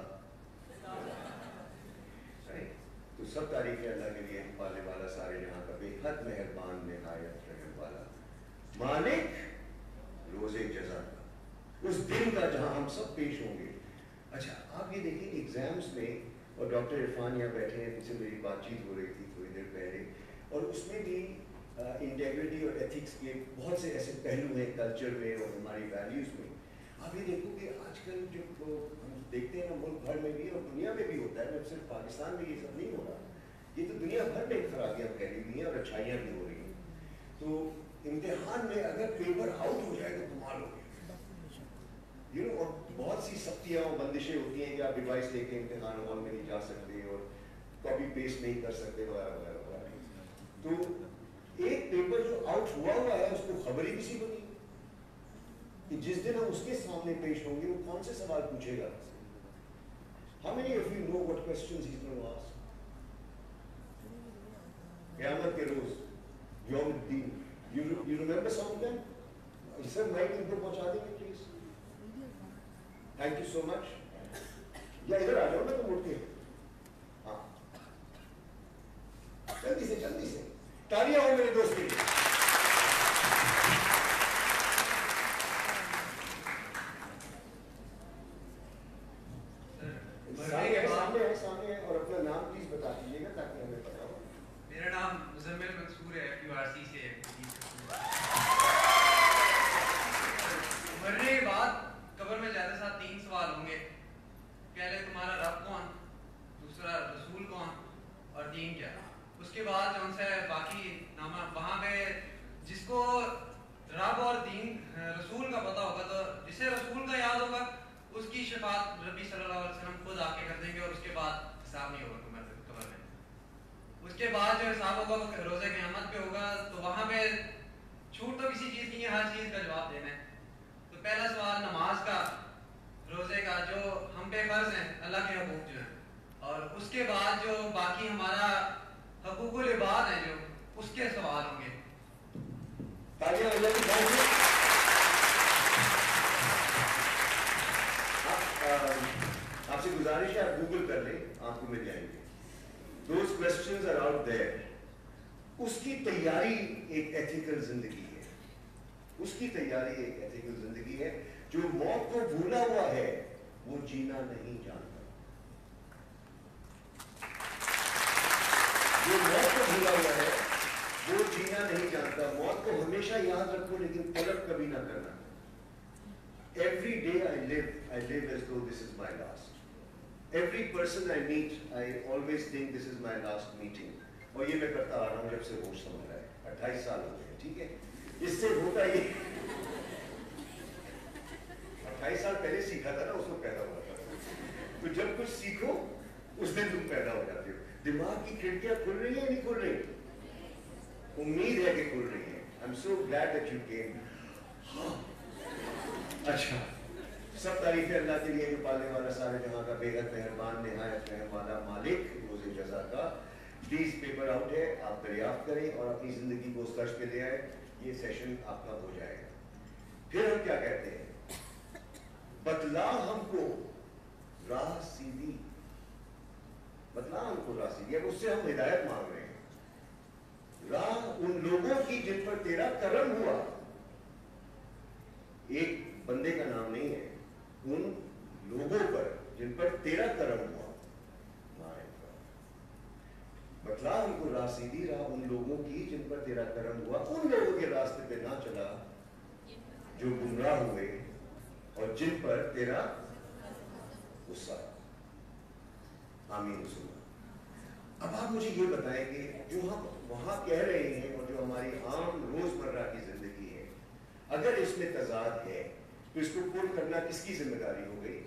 तो सब तारीफ है अल्लाह के लिए, पालने वाला सारे जहां का, बेहद मेहरबान निहायत रहम वाला, मालिक रोजे जज़ा का, उस दिन का जहां हम सब पेश होंगे। अच्छा, आप ये देखिए एग्जाम्स में, और डॉक्टर इरफान यहाँ बैठे हैं, उनसे मेरी बातचीत हो रही थी थोड़ी देर पहले, और उसमें भी इंटेग्रिटी और एथिक्स के बहुत से ऐसे पहलू हैं कल्चर में और हमारी वैल्यूज़ में। आप ये देखो कि आजकल जो हम देखते हैं ना, मुल्क भर में भी और दुनिया में भी होता है, मैं सिर्फ पाकिस्तान में ये सब नहीं हो रहा, ये तो दुनिया भर में खराबियाँ फैली हुई हैं और अच्छाइयाँ भी हो रही हैं। तो इम्तिहान में अगर पेपर आउट हो जाए तो कमाल हो गया, और बहुत सी सख्तियाँ और बंदिशें होती हैं कि आप डिवाइस लेके इम्तिहान हॉल में नहीं जा सकते और कॉपी पेस्ट नहीं कर सकते वगैरह वगैरह वगैरह। तो एक पेपर जो आउट हुआ है उसको खबर ही किसी को नहीं कि जिस दिन हम उसके सामने पेश होंगे वो कौन से सवाल पूछेगा। How many of you know what questions he's going to ask? क़यामत के रोज, यौमुद्दीन, you remember some of them? Sir mike इनको पहुंचा देंगे please, thank you so much. या इधर आ जाओ ना तुम उठ के, हाँ जल्दी से तालियां हो मेरे दोस्त के लिए। सामने है और अपना नाम प्लीज बता दीजिएगा ताकि हमें पता हो। मेरा नाम मुजम्मिल मंसूर है, QRC से। मरने के बाद कब्र में जाते साथ 3 सवाल होंगे। पहले तुम्हारा रब कौन, दूसरा रसूल कौन, और दीन क्या। उसके बाद जो है बाकी नामा वहाँ पे जिसको रब और दीन रसूल का पता होगा, तो जिसे रसूल का याद होगा उसकी शफात नबी सल्लल्लाहु अलैहि वसल्लम खुद आके कर देंगे, और उसके बाद हिसाब नहीं होगा कब्र में। उसके बाद जो हिसाब होगा वो रोज़े क़यामत पे होगा, तो वहाँ पे छूट तो किसी चीज़ की है, हर चीज़ का जवाब देना है। तो पहला सवाल नमाज का, रोज़े का, जो हम पे फर्ज हैं, अल्लाह के हकूक़ जो हैं, और उसके बाद जो बाकी हमारा हकूक़ुल इबाद है जो, उसके सवाल होंगे। गुजारिश है आप गूगल कर लें, आपको मिल जाएंगे। Those questions are out there. उसकी तैयारी एक एथिकल जिंदगी है, उसकी तैयारी एक एथिकल जिंदगी है। जो मौत को भूला हुआ है वो जीना नहीं जानता। जो मौत को भूला हुआ है वो जीना नहीं जानता। मौत को हमेशा याद रखो लेकिन तलब कभी ना करना। Every day I live as though this is my last. Every person I meet, I always think this is my last meeting. और ये मैं करता आ रहा हूँ जब से होश संभला है, 28 साल हो गए, ठीक है। इससे होता ये 28 साल पहले सीखा था ना, उसको पैदा हुआ था। तो जब कुछ सीखो उस दिन तुम पैदा हो जाते हो। दिमाग की खिड़कियां खुल रही है नहीं खुल रही? उम्मीद है कि खुल रही है। I'm so glad that you came. हाँ, अच्छा, सब तारीफ है अल्लाह के लिए जो पालने वाला सारे जहां का बेहद मेहरबान निहायत रहम वाला मालिक रोज़े जज़ा का। प्लीज पेपर आउट है, आप दरियाफ्त करें और अपनी जिंदगी को उस तर्ज पे ले आए। ये सेशन आपका हो जाएगा। फिर हम क्या कहते हैं? बतला हमको राह सीधी, बतला हमको राह सीधी। अब उससे हम हिदायत मांग रहे हैं। राह उन लोगों की जिन पर तेरा करम हुआ। एक बंदे का नाम नहीं है, उन लोगों पर जिन पर तेरा करम हुआ। बतला हमको राह सीधी, राह उन लोगों की जिन पर तेरा करम हुआ। उन लोगों के रास्ते पे ना चला जो गुमराह हुए और जिन पर तेरा गुस्सा। आमीन सुना। अब आप मुझे ये बताएंगे जो हम वहां कह रहे हैं और जो हमारी आम रोजमर्रा की जिंदगी है, अगर इसमें तजाद है तो इसको पूर्ण करना किसकी जिम्मेदारी हो गई?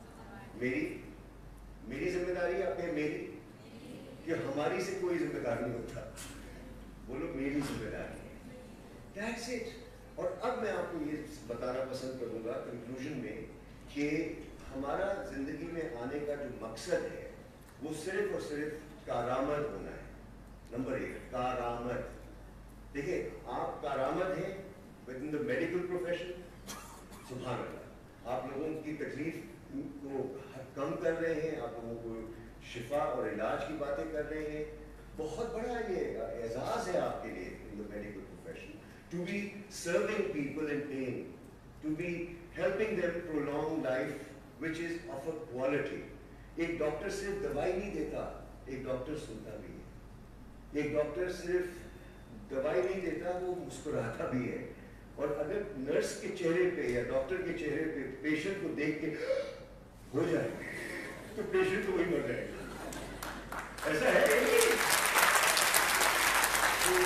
मेरी जिम्मेदारी या फिर मेरी? कि हमारी से कोई जिम्मेदार नहीं होता। बोलो मेरी जिम्मेदारी है। That's it. और अब मैं आपको ये बताना पसंद करूंगा कंक्लूजन में कि हमारा जिंदगी में आने का जो मकसद है वो सिर्फ और सिर्फ कारामद होना है। नंबर 1 कारामद। देखिए आप कारामद हैं within the medical profession, सुभान अल्लाह। आप लोगों की तकलीफ को कम कर रहे हैं, आप लोगों को शिफा और इलाज की बातें कर रहे हैं। बहुत बड़ा ये एजाज है आपके लिए in the medical profession, to be serving people in pain, to be helping them prolong life which is of a quality. एक डॉक्टर सिर्फ दवाई नहीं देता, एक डॉक्टर सुनता भी है। एक डॉक्टर सिर्फ दवाई नहीं देता, वो मुस्कुराता भी है। और अगर नर्स के चेहरे पे या डॉक्टर के चेहरे पे पेशेंट को देख के हो जाए तो पेशेंट तो वही मर जाएगा। ऐसा है तो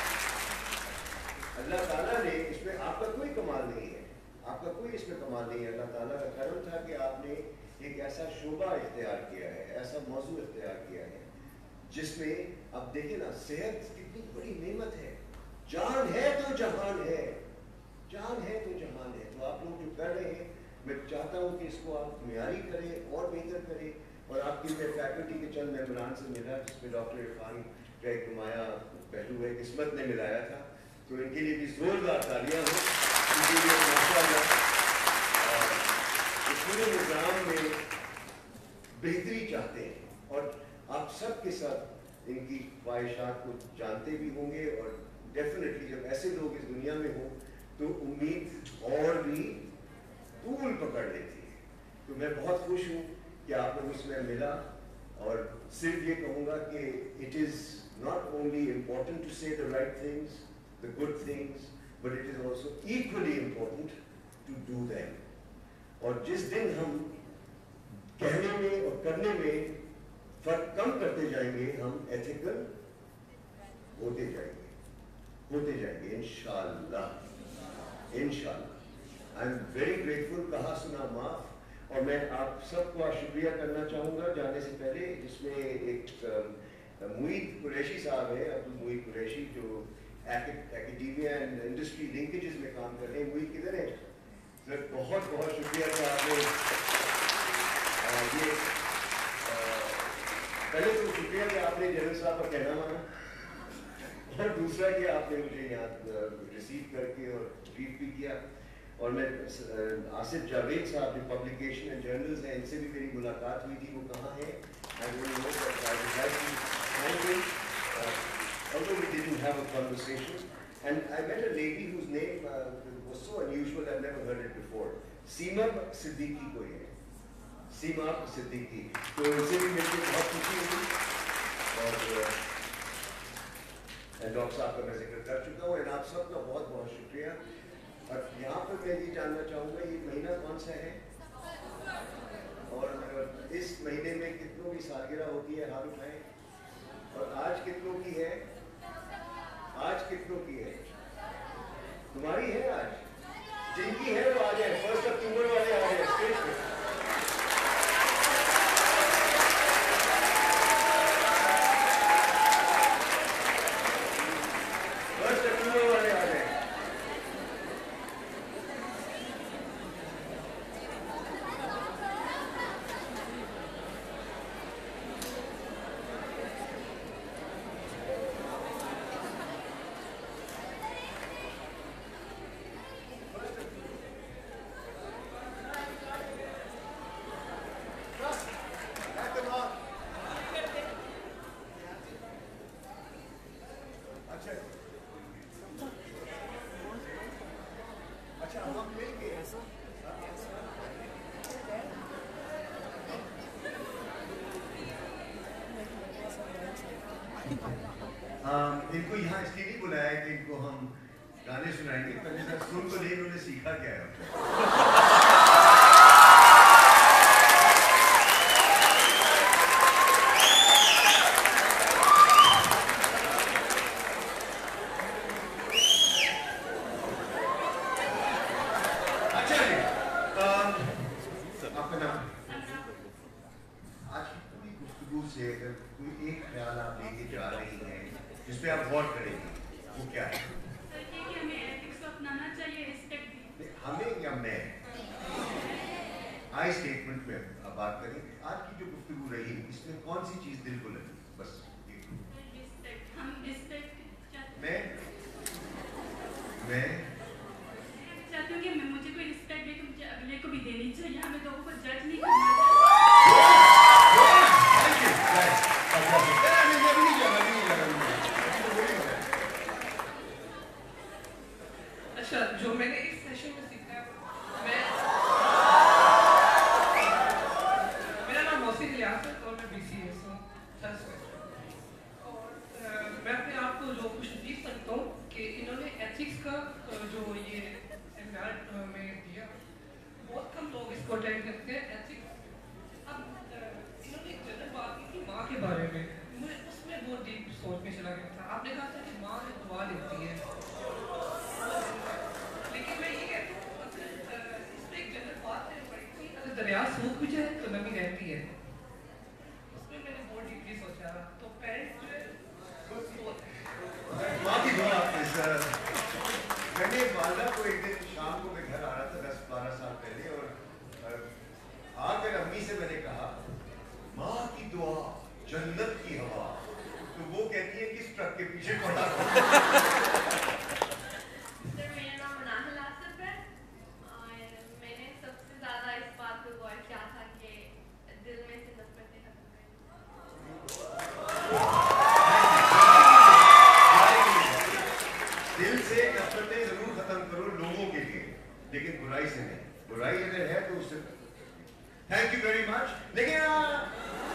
अल्लाह ताला ने इसमें आपका कोई कमाल नहीं है, आपका कोई इसमें कमाल नहीं है। अल्लाह ताला का करम था कि आपने एक ऐसा शोबा इख्तियार किया है, ऐसा मौजू इख्तियार किया है जिसमें अब देखिए ना, सेहत कितनी बड़ी नेमत है। जान है तो जहान है, जान है तो जहान है। तो आप लोग जो कर रहे हैं, मैं चाहता हूं कि इसको आप मियारी करें और बेहतर करें। और आपकी फैकल्टी के चंद मेंबरान से मिला जिसमें डॉक्टर इरफान का एक नुमाया पहलू है, किस्मत ने मिलाया था, तो इनके लिए भी जोरदार तालियां हो। इनके लिए माशाअल्लाह इस पूरे निज़ाम में बेहतरी चाहते हैं और आप सबके साथ इनकी ख्वाहिशात को जानते भी होंगे। और डेफिनेटली जब ऐसे लोग इस दुनिया में हो तो उम्मीद और भी तूल पकड़ लेती है। तो मैं बहुत खुश हूँ कि आप लोगों से मैं मिला और सिर्फ ये कहूँगा कि it is not only important to say the right things, the good things, but it is also equally important to do them. और जिस दिन हम कहने में और करने में फर्क कम करते जाएंगे, हम एथिकल होते जाएंगे इंशाअल्लाह। I am very grateful. कहा सुना माफ। और मैं आप सबका शुक्रिया करना चाहूँगा जाने से पहले, जिसमें एक मुईद कुरैशी साहब है, अब्दुल मुईद कुरैशी, जो एकेडमिया एंड इंडस्ट्री लिंकेजेस में काम कर रहे हैं। मुईद किधर है सर? बहुत बहुत शुक्रिया कि आपने ये पहले तो शुक्रिया कि आपने जनरल साहब का कहना माना, और दूसरा कि आपने मुझे यहाँ रिसीव करके और ब्रीफ भी किया। और मैं आसिफ जावेद साहब जो पब्लिकेशन एंड जर्नल्स हैं, इनसे भी मेरी मुलाकात हुई थी, वो कहाँ है? I don't know, but I would like to thank him, although we didn't have a conversation. And I met a lady whose name was so unusual, I've never heard it before. Seema Siddiqui कोई है, सीमा सिद्दीकी, तो इनसे भी मिलकर बहुत खुशी हुई। और डॉक्टर साहब का मैं जिक्र कर चुका हूँ, और आप सबका बहुत बहुत शुक्रिया। और यहाँ पर मैं ये जानना चाहूँगा, ये महीना कौन सा है और इस महीने में कितनों की सालगिरह होती है, हाथ उठाएं। और आज कितनों की है? आज कितनों की है? तुम्हारी है आज? जिनकी है वो आ जाए, 1 अक्टूबर वाले आ जाए स्टेज पे। इनको यहाँ इसलिए नहीं बुलाया कि इनको हम गाने सुनाएंगे, पहले सुन तो नहीं, इन्होंने सीखा क्या है। अच्छा जी, आपका नाम? आज की पूरी गुफ्तगू से अगर कोई एक ख्याल आप लेके जा रही हैं जिस पे आप गौर करेंगे, वो क्या है? हमें एथिक्स को अपनाना चाहिए, रिस्पेक्ट भी। हमें या मैं? आई स्टेटमेंट में अब बात करें, आज की जो गुफ्तगू रही इसमें कौन सी चीज दिल को लगी? बस रिस्पेक्ट, हम रिस्पेक्ट चाहते मैं चाहती हूँ कि मुझे कोई रिस्पेक्ट दे तो मुझे अगले को भी देनी चाहिए, हमें लोगों को जज नहीं करना चाहिए। अच्छा, जो मैंने इस सेशन में सीखा है, मेरा नाम मोहसिन लियास है और मैं BCS हूँ, और मैं अपने आप को जो खुश नसीब सकता हूँ कि इन्होंने एथिक्स का जो ये सेमिनार में दिया, बहुत कम लोग इसको अटेंड करते हैं। एथिक्स, अब इन्होंने एक जनरल बात की थी माँ के बारे में, मुझे उसमें बहुत डीप सोच में चला गया था। आपने कहा था कि माँ दुआ देती है, लेकिन मैं ये कहता हूँ इसमें एक जनरल बात है बड़ी थी, अगर दरिया सूख भी जाए तो नमी रहती है। उसमें मैंने बहुत डीपली सोचा, तो पेरेंट्स जो है माँ की दुआ। मैंने वालदा को एक दिन शाम को मैं घर आ रहा था 10-12 साल पहले, और आकर अम्मी से मैंने कहा माँ की दुआ जन्नत की हवा, तो वो कहती है किस ट्रक के पीछे पड़ा। दिल से नफरतें जरूर खत्म करो लोगों के लिए, लेकिन बुराई से नहीं। बुराई अगर है तो उससे। Thank you very much. लेकिन